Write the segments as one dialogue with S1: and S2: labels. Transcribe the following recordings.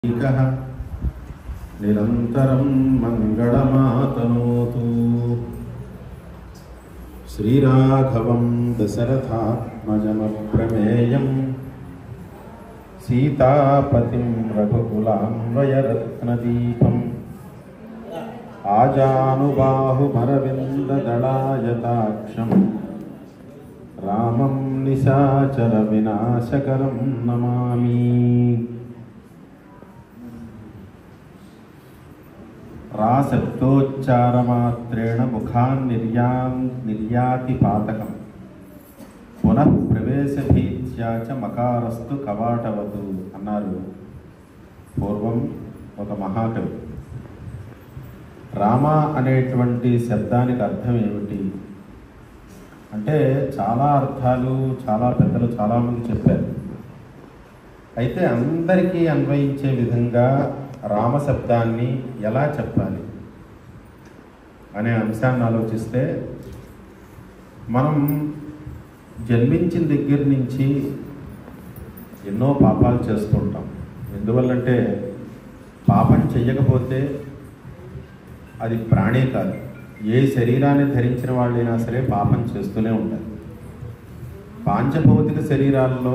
S1: నిరంతరం మంగళమాతనోతు. శ్రీరాఘవం దశరథాత్మజమప్రమేయం సీతాపతిం రఘుకులాన్వయరత్నదీపం ఆజానుబాహుమరవిందదళాయతాక్షం రామం నిశాచర వినాశకరం నమామి. రాశబ్దోచ్చారమాత్రేణ ముఖాన్నిర్యాతి పాతకం పునః ప్రవేశభీత్యా చ మకారస్తు కవాటవతు అన్నారు పూర్వం ఒక మహాకవి. రామ అనేటువంటి శబ్దానికి అర్థం ఏమిటి అంటే చాలా అర్థాలు చాలా పెద్దలు చాలామంది చెప్పారు. అయితే అందరికీ అన్వయించే విధంగా రామశబ్దాన్ని ఎలా చెప్పాలి అనే అంశాన్ని ఆలోచిస్తే మనం జన్మించిన దగ్గర నుంచి ఎన్నో పాపాలు చేస్తుంటాం. ఎందువల్లంటే పాపం చెయ్యకపోతే అది ప్రాణే కాదు, ఏ శరీరాన్ని ధరించిన వాళ్ళైనా సరే పాపం చేస్తూనే ఉంటారు. పాంచభౌతిక శరీరాల్లో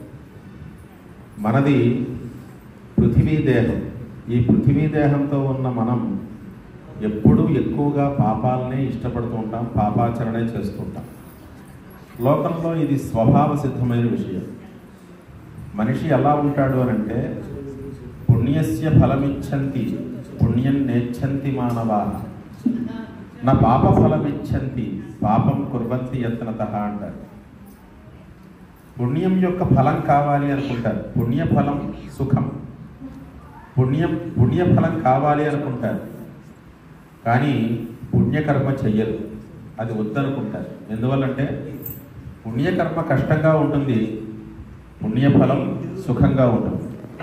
S1: మనది పృథివీ దేహం. ఈ పృథివీ దేహంతో ఉన్న మనం ఎప్పుడూ ఎక్కువగా పాపాలనే ఇష్టపడుతూ ఉంటాం, పాపాచరణే చేస్తుంటాం. లోకంలో ఇది స్వభావ సిద్ధమైన విషయం. మనిషి ఎలా ఉంటాడు అనంటే పుణ్యస్య ఫలమిచ్చంతి పుణ్యం నేచ్చంతి మానవా నా పాప ఫలమిచ్చంతి పాపం కుర్వంతి యత్నతః అంటారు. పుణ్యం యొక్క ఫలం కావాలి అనుకుంటారు, పుణ్యఫలం సుఖం. పుణ్యఫలం కావాలి అనుకుంటారు కానీ పుణ్యకర్మ చెయ్యరు, అది వద్దనుకుంటారు. ఎందువల్లంటే పుణ్యకర్మ కష్టంగా ఉంటుంది, పుణ్యఫలం సుఖంగా ఉంటుంది.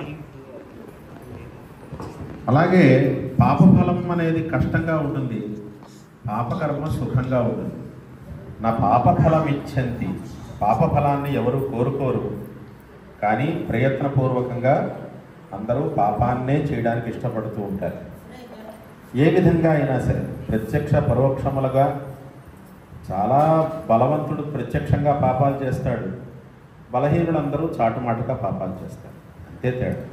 S1: అలాగే పాపఫలం అనేది కష్టంగా ఉంటుంది, పాపకర్మ సుఖంగా ఉంటుంది. నా పాపఫలం ఇచ్చంతి, పాపఫలాన్ని ఎవరు కోరుకోరు కానీ ప్రయత్నపూర్వకంగా అందరూ పాపాన్నే చేయడానికి ఇష్టపడుతూ ఉంటారు. ఏ విధంగా అయినా సరే ప్రత్యక్ష పరోక్షములుగా చాలా బలవంతుడు ప్రత్యక్షంగా పాపాలు చేస్తాడు, బలహీనులందరూ చాటుమాటుగా పాపాలు చేస్తారు. అంతే తేడా.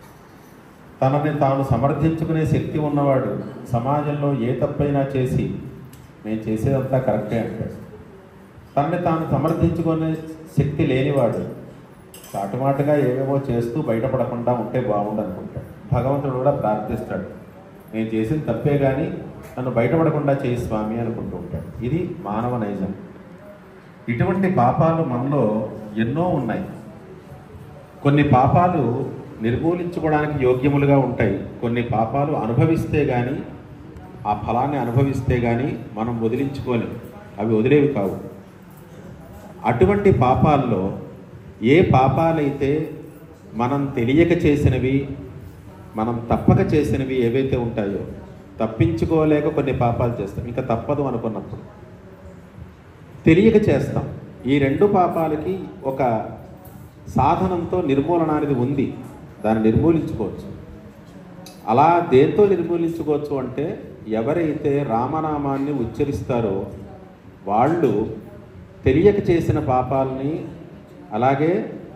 S1: తనని తాను సమర్థించుకునే శక్తి ఉన్నవాడు సమాజంలో ఏ తప్పైనా చేసి నేను చేసేదంతా కరెక్టే అంటాడు. తనని తాను సమర్థించుకునే శక్తి లేనివాడు చాటుమాటుగా ఏవేవో చేస్తూ బయటపడకుండా ఉంటే బాగుండు అనుకుంటాడు. భగవంతుడు కూడా ప్రార్థిస్తాడు, నేను చేసిన తప్పే కానీ నన్ను బయటపడకుండా చేయి స్వామి అనుకుంటూ ఉంటాడు. ఇది మానవ నైజం. ఇటువంటి పాపాలు మనలో ఎన్నో ఉన్నాయి. కొన్ని పాపాలు నిర్మూలించుకోవడానికి యోగ్యములుగా ఉంటాయి, కొన్ని పాపాలు అనుభవిస్తే కానీ ఆ ఫలాన్ని అనుభవిస్తే కానీ మనం వదిలించుకోలేం, అవి వదిలేవి కావు. అటువంటి పాపాల్లో ఏ పాపాలైతే మనం తెలియక చేసినవి, మనం తప్పక చేసినవి ఏవైతే ఉంటాయో, తప్పించుకోలేక కొన్ని పాపాలు చేస్తాం, ఇంకా తప్పదు అనుకున్నప్పుడు తెలియక చేస్తాం. ఈ రెండు పాపాలకి ఒక సాధనంతో నిర్మూలన అనేది ఉంది, దాన్ని నిర్మూలించుకోవచ్చు. అలా దేంతో నిర్మూలించుకోవచ్చు అంటే ఎవరైతే రామనామాన్ని ఉచ్చరిస్తారో వాళ్ళు తెలియక చేసిన పాపాలని, అలాగే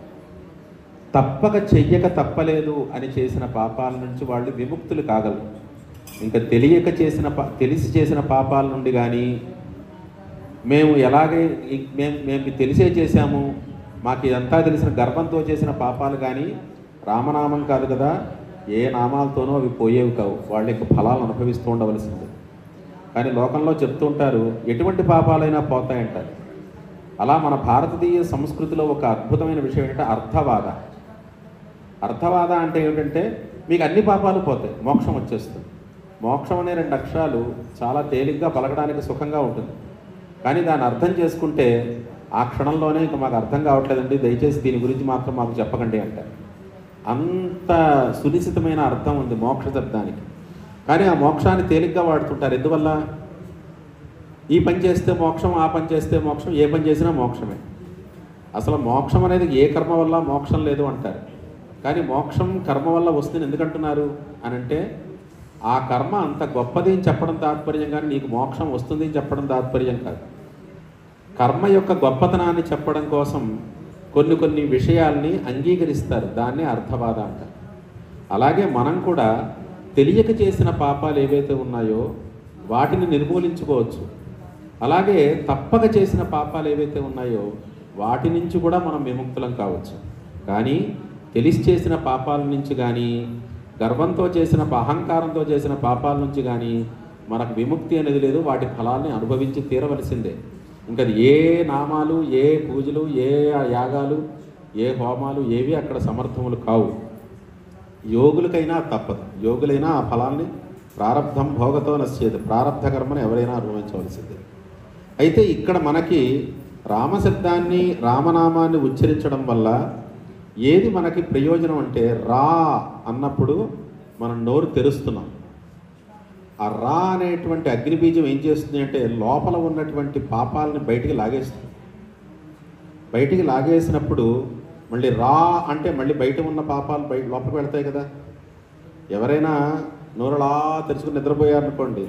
S1: తప్పక చెయ్యక తప్పలేదు అని చేసిన పాపాల నుంచి వాళ్ళు విముక్తులు కాగలరు. ఇంకా తెలియక తెలిసి చేసిన పాపాల నుండి కానీ మేము మేము తెలిసే చేశాము, మాకు ఇదంతా తెలిసిన గర్వంతో చేసిన పాపాలు కానీ రామనామం కాదు కదా, ఏ నామాలతోనో అవి పోయేవి కావు, వాళ్ళ యొక్క ఫలాలు అనుభవిస్తూ ఉండవలసింది. కానీ లోకంలో చెప్తుంటారు ఎటువంటి పాపాలైనా పోతాయంటారు. అలా మన భారతీయ సంస్కృతిలో ఒక అద్భుతమైన విషయం ఏంటంటే అర్థవాద. అర్థవాద అంటే ఏమిటంటే మీకు అన్ని పాపాలు పోతాయి, మోక్షం వచ్చేస్తుంది. మోక్షం అనే రెండు అక్షరాలు చాలా తేలిగ్గా పలకడానికి సుఖంగా ఉంటుంది, కానీ దాన్ని అర్థం చేసుకుంటే ఆ క్షణంలోనే ఇంకా మాకు అర్థం కావట్లేదండి, దయచేసి దీని గురించి మాత్రం మాకు చెప్పకండి అంటారు. అంత సునిశ్చితమైన అర్థం ఉంది మోక్ష శబ్దానికి. కానీ ఆ మోక్షాన్ని తేలిగ్గా వాడుతుంటారు. ఎందువల్ల? ఈ పని చేస్తే మోక్షం, ఆ పని చేస్తే మోక్షం, ఏ పని చేసినా మోక్షమే. అసలు మోక్షం అనేది ఏ కర్మ వల్ల మోక్షం లేదు అంటారు.
S2: కానీ మోక్షం కర్మ వల్ల వస్తుంది ఎందుకంటున్నారు అని అంటే ఆ కర్మ అంత గొప్పది అని చెప్పడం తాత్పర్యం, కానీ నీకు మోక్షం వస్తుంది అని చెప్పడం తాత్పర్యం కాదు. కర్మ యొక్క గొప్పతనాన్ని చెప్పడం కోసం కొన్ని విషయాల్ని అంగీకరిస్తారు, దాన్నే అర్థవాద అంటారు. అలాగే మనం కూడా తెలియక చేసిన పాపాలు ఏవైతే ఉన్నాయో వాటిని నిర్మూలించుకోవచ్చు. అలాగే తప్పక చేసిన పాపాలు ఏవైతే ఉన్నాయో వాటి నుంచి కూడా మనం విముక్తులం కావచ్చు. కానీ తెలిసి చేసిన పాపాల నుంచి కానీ, గర్వంతో చేసిన అహంకారంతో చేసిన పాపాల నుంచి కానీ మనకు విముక్తి అనేది లేదు. వాటి ఫలాల్ని అనుభవించి తీరవలసిందే. ఇంకా ఏ నామాలు, ఏ పూజలు, ఏ యాగాలు, ఏ హోమాలు ఏవి అక్కడ సమర్థములు కావు. యోగులకైనా తప్పదు. యోగులైనా ఆ ఫలాల్ని ప్రారబ్ధం భోగతో నశ్చేది, ప్రారబ్ధ కర్మను ఎవరైనా అనుభవించవలసిందే. అయితే ఇక్కడ మనకి రామశబ్దాన్ని, రామనామాన్ని ఉచ్చరించడం వల్ల ఏది మనకి ప్రయోజనం అంటే, రా అన్నప్పుడు మనం నోరు తెరుస్తున్నాం. ఆ రా అనేటువంటి అగ్నిబీజం ఏం చేస్తుంది అంటే లోపల ఉన్నటువంటి పాపాలని బయటికి లాగేస్తుంది. బయటికి లాగేసినప్పుడు మళ్ళీ రా అంటే మళ్ళీ బయట ఉన్న పాపాలు లోపలికి వెళ్తాయి కదా. ఎవరైనా నోరులా తెరుచుకుని నిద్రపోయారనుకోండి,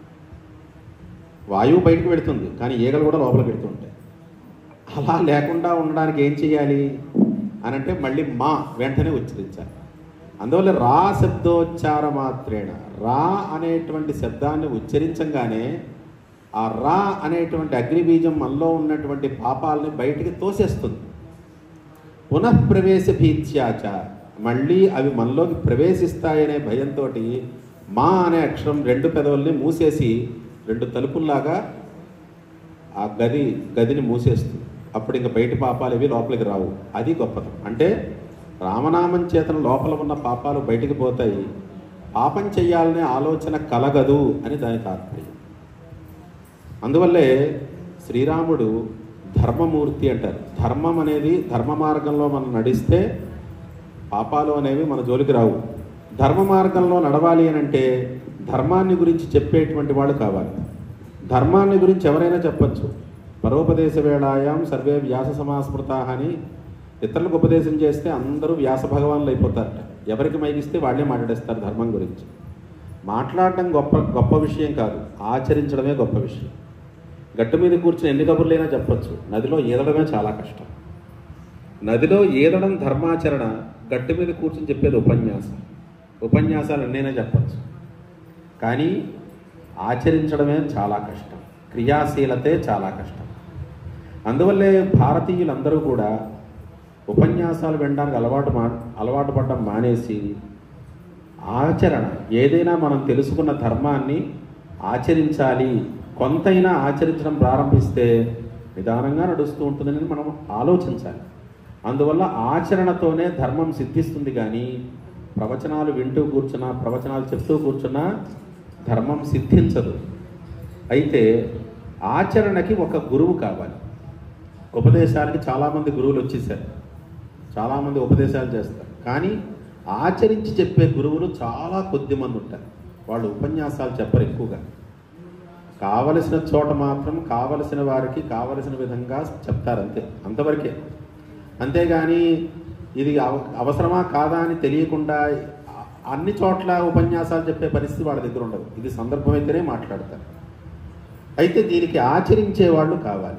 S2: వాయువు బయటకు పెడుతుంది, కానీ ఈగలు కూడా లోపలికి పెడుతుంటాయి. అలా లేకుండా ఉండడానికి ఏం చేయాలి అని అంటే మళ్ళీ మా వెంటనే ఉచ్చరించాలి. అందువల్ల రా శబ్దోచ్చార మాత్రేణ, రా అనేటువంటి శబ్దాన్ని ఉచ్చరించంగానే ఆ రా అనేటువంటి అగ్నిబీజం మనలో ఉన్నటువంటి పాపాలని బయటికి తోసేస్తుంది. పునఃప్రవేశ భీత్యాచ, మళ్ళీ అవి మనలోకి ప్రవేశిస్తాయనే భయంతో మా అనే అక్షరం 2 పెదవుల్ని మూసేసి 2 తలుపుల్లాగా ఆ గదిని మూసేస్తుంది. అప్పుడు ఇంకా బయట పాపాలు ఇవి లోపలికి రావు. అది గొప్పతనం. అంటే రామనామం చేతన లోపల ఉన్న పాపాలు బయటికి పోతాయి, పాపం చెయ్యాలనే ఆలోచన కలగదు అని దాని తాత్పర్యం. అందువల్లే శ్రీరాముడు ధర్మమూర్తి అంటారు. ధర్మం అనేది, ధర్మ మార్గంలో మనం నడిస్తే పాపాలు అనేవి మన జోలికి రావు. ధర్మ మార్గంలో నడవాలి అని అంటే ధర్మాన్ని గురించి చెప్పేటువంటి వాళ్ళు కావాలి. ధర్మాన్ని గురించి ఎవరైనా చెప్పచ్చు. పరోపదేశ వేళాయాం సర్వే వ్యాస సమాస్మృతా అని ఇతరులకు ఉపదేశం చేస్తే అందరూ వ్యాస భగవాన్లు అయిపోతారట. ఎవరికి మైకిస్తే వాళ్ళే మాట్లాడేస్తారు ధర్మం గురించి. మాట్లాడడం గొప్ప విషయం కాదు, ఆచరించడమే గొప్ప విషయం. గట్టు మీద కూర్చుని ఎన్ని కబుర్లైనా చెప్పచ్చు, నదిలో ఈదడమే చాలా కష్టం. నదిలో ఈదడం ధర్మాచరణ, గట్టు మీద కూర్చుని చెప్పేది ఉపన్యాసం. ఉపన్యాసాలు ఎన్నైనా చెప్పచ్చు, కానీ ఆచరించడమే చాలా కష్టం. క్రియాశీలతే చాలా కష్టం. అందువల్లే భారతీయులందరూ కూడా ఉపన్యాసాలు వినడానికి అలవాటు పడడం మానేసి ఆచరణ, ఏదైనా మనం తెలుసుకున్న ధర్మాన్ని ఆచరించాలి, కొంతైనా ఆచరించడం ప్రారంభిస్తే నిదానంగా నడుస్తూ ఉంటుందని మనం ఆలోచించాలి. అందువల్ల ఆచరణతోనే ధర్మం సిద్ధిస్తుంది. కానీ ప్రవచనాలు వింటూ కూర్చున్నా, ప్రవచనాలు చెప్తూ కూర్చున్నా ధర్మం సిద్ధించదు. అయితే ఆచరణకి ఒక గురువు కావాలి. ఉపదేశాలకి చాలామంది గురువులు వచ్చేసారు, చాలామంది ఉపదేశాలు చేస్తారు, కానీ ఆచరించి చెప్పే గురువులు చాలా కొద్ది మంది ఉంటారు. వాళ్ళు ఉపన్యాసాలు చెప్పరు ఎక్కువగా. కావలసిన చోట మాత్రం కావలసిన వారికి కావలసిన విధంగా చెప్తారు, అంతే, అంతవరకే. అంతేగాని ఇది అవసరమా కాదా అని తెలియకుండా అన్ని చోట్ల ఉపన్యాసాలు చెప్పే పరిస్థితి వాళ్ళ దగ్గర ఉండదు. ఇది సందర్భమైతేనే మాట్లాడతారు. అయితే దీనికి ఆచరించేవాళ్ళు కావాలి.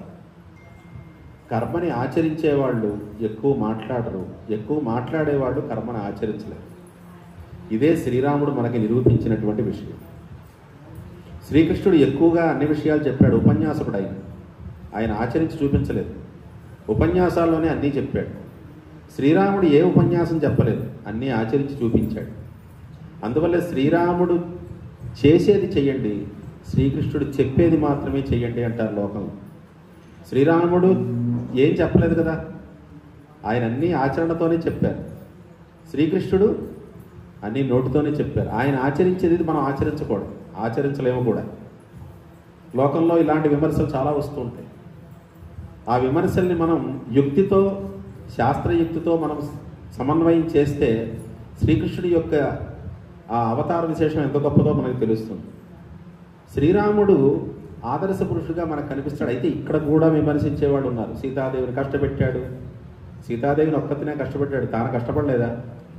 S2: కర్మని ఆచరించేవాళ్ళు ఎక్కువ మాట్లాడరు, ఎక్కువ మాట్లాడేవాళ్ళు కర్మని ఆచరించలేరు. ఇదే శ్రీరాముడు మనకి నిరూపించినటువంటి విషయం. శ్రీకృష్ణుడు ఎక్కువగా అన్ని విషయాలు చెప్పాడు, ఉపన్యాసకుడు ఆయన ఆచరించి చూపించలేదు. ఉపన్యాసాల్లోనే అన్నీ చెప్పాడు. శ్రీరాముడు ఏ ఉపన్యాసం చెప్పలేదు, అన్నీ ఆచరించి చూపించాడు. అందువల్ల శ్రీరాముడు చేసేది చెయ్యండి, శ్రీకృష్ణుడు చెప్పేది మాత్రమే చెయ్యండి అంటారు లోకంలో. శ్రీరాముడు ఏం చెప్పలేదు కదా, ఆయన అన్నీ ఆచరణతోనే చెప్పారు. శ్రీకృష్ణుడు అన్నీ నోటితోనే చెప్పారు. ఆయన ఆచరించేది మనం ఆచరించకూడదు, ఆచరించలేము కూడా. లోకంలో ఇలాంటి విమర్శలు చాలా వస్తూ ఉంటాయి. ఆ విమర్శల్ని మనం యుక్తితో, శాస్త్రయుక్తితో మనం సమన్వయం చేస్తే శ్రీకృష్ణుడి యొక్క ఆ అవతార విశేషం ఎంత గొప్పదో మనకు తెలుస్తుంది. శ్రీరాముడు ఆదర్శ పురుషుడిగా మనకు కనిపిస్తాడు. అయితే ఇక్కడ కూడా విమర్శించేవాడు ఉన్నారు. సీతాదేవిని కష్టపెట్టాడు, సీతాదేవిని ఒక్కతినే కష్టపెట్టాడు, తాను కష్టపడలేదా?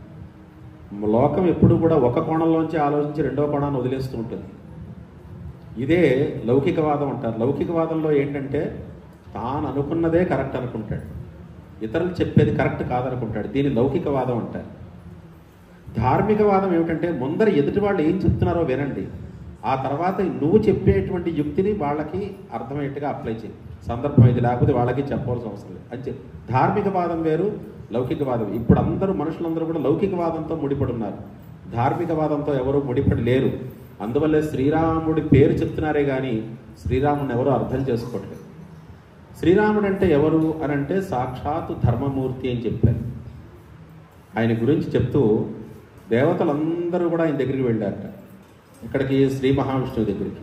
S2: లోకం ఎప్పుడు కూడా ఒక కోణంలోంచి ఆలోచించి రెండో కోణాన్ని వదిలేస్తూ ఉంటుంది. ఇదే లౌకికవాదం అంటారు. లౌకికవాదంలో ఏంటంటే తాను అనుకున్నదే కరెక్ట్ అనుకుంటాడు, ఇతరులు చెప్పేది కరెక్ట్ కాదనుకుంటాడు. దీన్ని లౌకికవాదం అంటారు. ధార్మికవాదం ఏమిటంటే ముందర ఎదుటి వాళ్ళు ఏం చెప్తున్నారో వినండి, ఆ తర్వాత నువ్వు చెప్పేటువంటి యుక్తిని వాళ్ళకి అర్థమయ్యేట్టుగా అప్లై చేయి. సందర్భం ఇది, లేకపోతే వాళ్ళకి చెప్పవలసిన అవసరం లేదు అని చెప్పి. ధార్మికవాదం వేరు, లౌకికవాదం. ఇప్పుడు అందరూ మనుషులందరూ కూడా లౌకికవాదంతో ముడిపడి ఉన్నారు, ధార్మికవాదంతో ఎవరు ముడిపడి లేరు. అందువల్లే శ్రీరాముడి పేరు చెప్తున్నారే కానీ శ్రీరాముడిని ఎవరు అర్థం చేసుకోవట్లేదు. శ్రీరాముడు అంటే ఎవరు అని అంటే సాక్షాత్తు ధర్మమూర్తి అని చెప్పారు. ఆయన గురించి చెప్తూ దేవతలందరూ కూడా ఆయన దగ్గరికి వెళ్ళారట. ఇక్కడికి శ్రీ మహావిష్ణువు దగ్గరికి.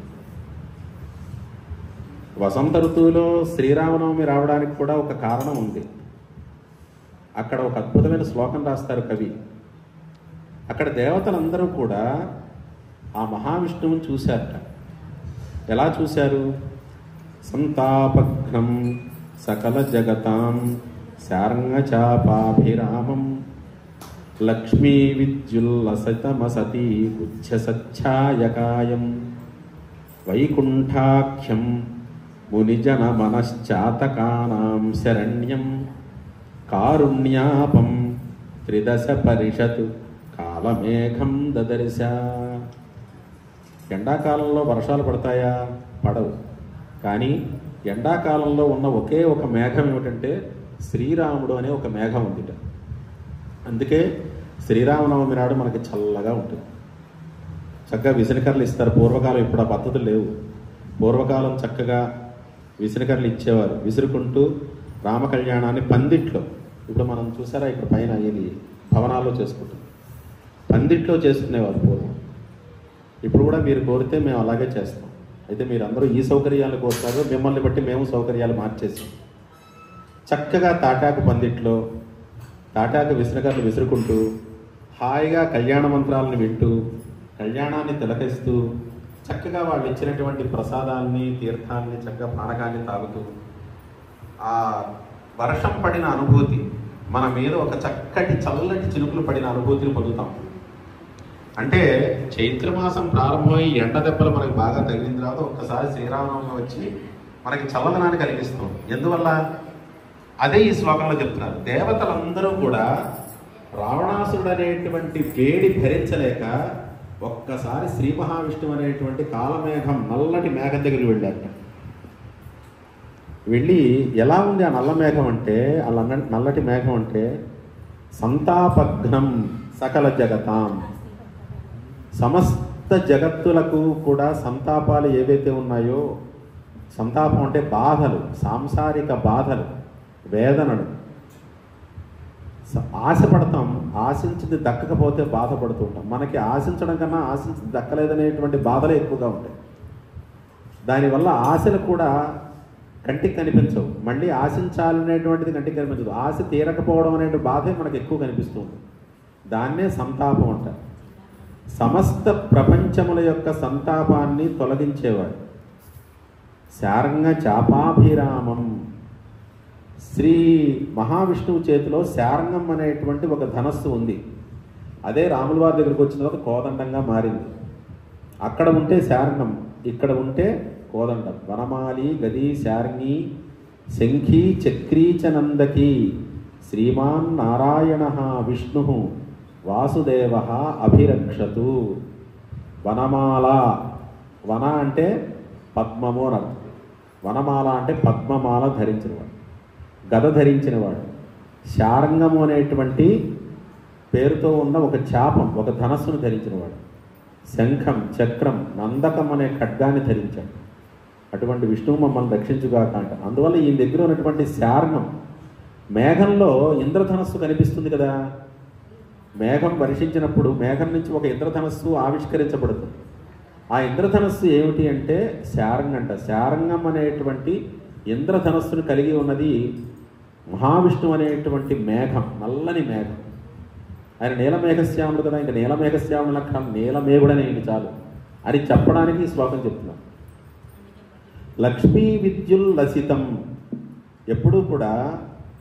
S2: వసంత ఋతువులో శ్రీరామనవమి రావడానికి కూడా ఒక కారణం ఉంది. అక్కడ ఒక అద్భుతమైన శ్లోకం రాస్తారు కవి. అక్కడ దేవతలందరూ కూడా ఆ మహావిష్ణువుని చూశారట. ఎలా చూశారు? సంతాపఘ్నం సకల జగతాం శార్ంగచాపాభిరామం లక్ష్మీ విద్యుల్లసతమసతీ గుచ్ఛసచ్ఛాయకాయం వైకుంఠాఖ్యం మునిజన మనశ్చాతకానాం శరణ్యం కారుణ్యాపం త్రిదశ పరిషత్ కాలమేఘం దదర్శ. ఎండాకాలంలో వర్షాలు పడతాయా? పడవు. కానీ ఎండాకాలంలో ఉన్న ఒకే ఒక మేఘం ఏమిటంటే శ్రీరాముడు అనే ఒక మేఘం ఉందిట. అందుకే శ్రీరామనవమి నాడు మనకి చల్లగా ఉంటుంది. చక్కగా విసనకర్రలు ఇస్తారు. పూర్వకాలం ఇప్పుడు ఆ పద్ధతులు లేవు. పూర్వకాలం చక్కగా విసనకర్రలు ఇచ్చేవారు. విసురుకుంటూ రామ కళ్యాణాన్ని పందిట్లో, ఇప్పుడు మనం చూసారా ఇక్కడ పైన ఇది భవనాల్లో చేసుకుంటాం, పందిట్లో చేసుకునేవారు పూర్వం. ఇప్పుడు కూడా మీరు కోరితే మేము అలాగే చేస్తాం. అయితే మీరందరూ ఈ సౌకర్యాలు కోరుతారు, మిమ్మల్ని బట్టి మేము సౌకర్యాలు మార్చేసాం. చక్కగా తాటాకు పందిట్లో తాటాకు విసనకర్రలు విసురుకుంటూ హాయిగా కళ్యాణ మంత్రాలను వింటూ కళ్యాణాన్ని తిలకిస్తూ చక్కగా వాళ్ళు ఇచ్చినటువంటి ప్రసాదాన్ని తీర్థాన్ని చక్కగా పానకాన్ని తాగుతూ ఆ వర్షం పడిన అనుభూతి, మన మీద ఒక చక్కటి చల్లటి చినుకులు పడిన అనుభూతిని పొందుతాం. అంటే చైత్రమాసం ప్రారంభమై ఎండ దెబ్బలు మనకి బాగా తగిలిన తర్వాత ఒక్కసారి శ్రీరామనవమి వచ్చి మనకి చల్లదనాన్ని కలిగిస్తాం. ఎందువల్ల? అదే ఈ శ్లోకంలో చెప్తున్నారు. దేవతలందరూ కూడా రావణాసురుడు అనేటువంటి వేడి భరించలేక ఒక్కసారి శ్రీ మహావిష్ణువు అనేటువంటి కాలమేఘం నల్లటి మేఘం దగ్గరికి వెళ్ళారు. వెళ్ళి ఎలా ఉంది ఆ నల్ల మేఘం అంటే, ఆ నల్లటి మేఘం అంటే సంతాపఘ్నం సకల జగతాం, సమస్త జగత్తులకు కూడా సంతాపాలు ఏవైతే ఉన్నాయో, సంతాపం అంటే బాధలు, సాంసారిక బాధలు, వేదనలు. ఆశపడతాం, ఆశించింది దక్కకపోతే బాధపడుతూ ఉంటాం. మనకి ఆశించడం కన్నా ఆశించింది దక్కలేదనేటువంటి బాధలే ఎక్కువగా ఉంటాయి. దానివల్ల ఆశలు కూడా కంటికి కనిపించవు. మళ్ళీ ఆశించాలనేటువంటిది కంటికి కనిపించదు. ఆశ తీరకపోవడం అనే బాధే మనకు ఎక్కువ కనిపిస్తుంది. దాన్నే సంతాపం అంటారు. సమస్త ప్రపంచముల యొక్క సంతాపాన్ని తొలగించేవాడు. శార్ంగ చాపాభిరామం. శ్రీ మహావిష్ణువు చేతిలో శార్ంగం అనేటువంటి ఒక ధనస్సు ఉంది. అదే రాముల వారి దగ్గరికి వచ్చిన తర్వాత కోదండంగా మారింది. అక్కడ ఉంటే శార్ంగం, ఇక్కడ ఉంటే కోదండం. వనమాలి గది శార్ంగి శంఖీ చక్రీ చ నందకి శ్రీమాన్ నారాయణ విష్ణు వాసుదేవ అభిరక్షతు. వనమాల, వన అంటే పద్మము అని అర్థం. వనమాల అంటే పద్మమాల ధరించినవాడు, గద ధరించినవాడు. శార్ంగము అనేటువంటి పేరుతో ఉన్న ఒక చాపం, ఒక ధనస్సును ధరించినవాడు. శంఖం, చక్రం, నందకం అనే ఖడ్గాన్ని ధరించాడు. అటువంటి విష్ణువు మమ్మల్ని రక్షించుగాక అంట. అందువల్ల ఈ దగ్గర ఉన్నటువంటి శార్ంగం, మేఘంలో ఇంద్రధనస్సు కనిపిస్తుంది కదా. మేఘం వర్షించినప్పుడు మేఘం నుంచి ఒక ఇంద్రధనస్సు ఆవిష్కరించబడుతుంది. ఆ ఇంద్రధనస్సు ఏమిటి అంటే శార్ంగం అంట. శార్ంగం అనేటువంటి ఇంద్రధనస్సును కలిగి ఉన్నది మహావిష్ణువు అనేటువంటి మేఘం, నల్లని మేఘం. ఆయన నీలమేఘశ్యాముడు కదా, ఇంకా నీలమేఘశ్యాముడు లక్షణం నీలమేఘుడనే చాలు అని చెప్పడానికి ఈ శ్లోకం చెప్తున్నాం. లక్ష్మీ విద్యుల్లసితం. ఎప్పుడూ కూడా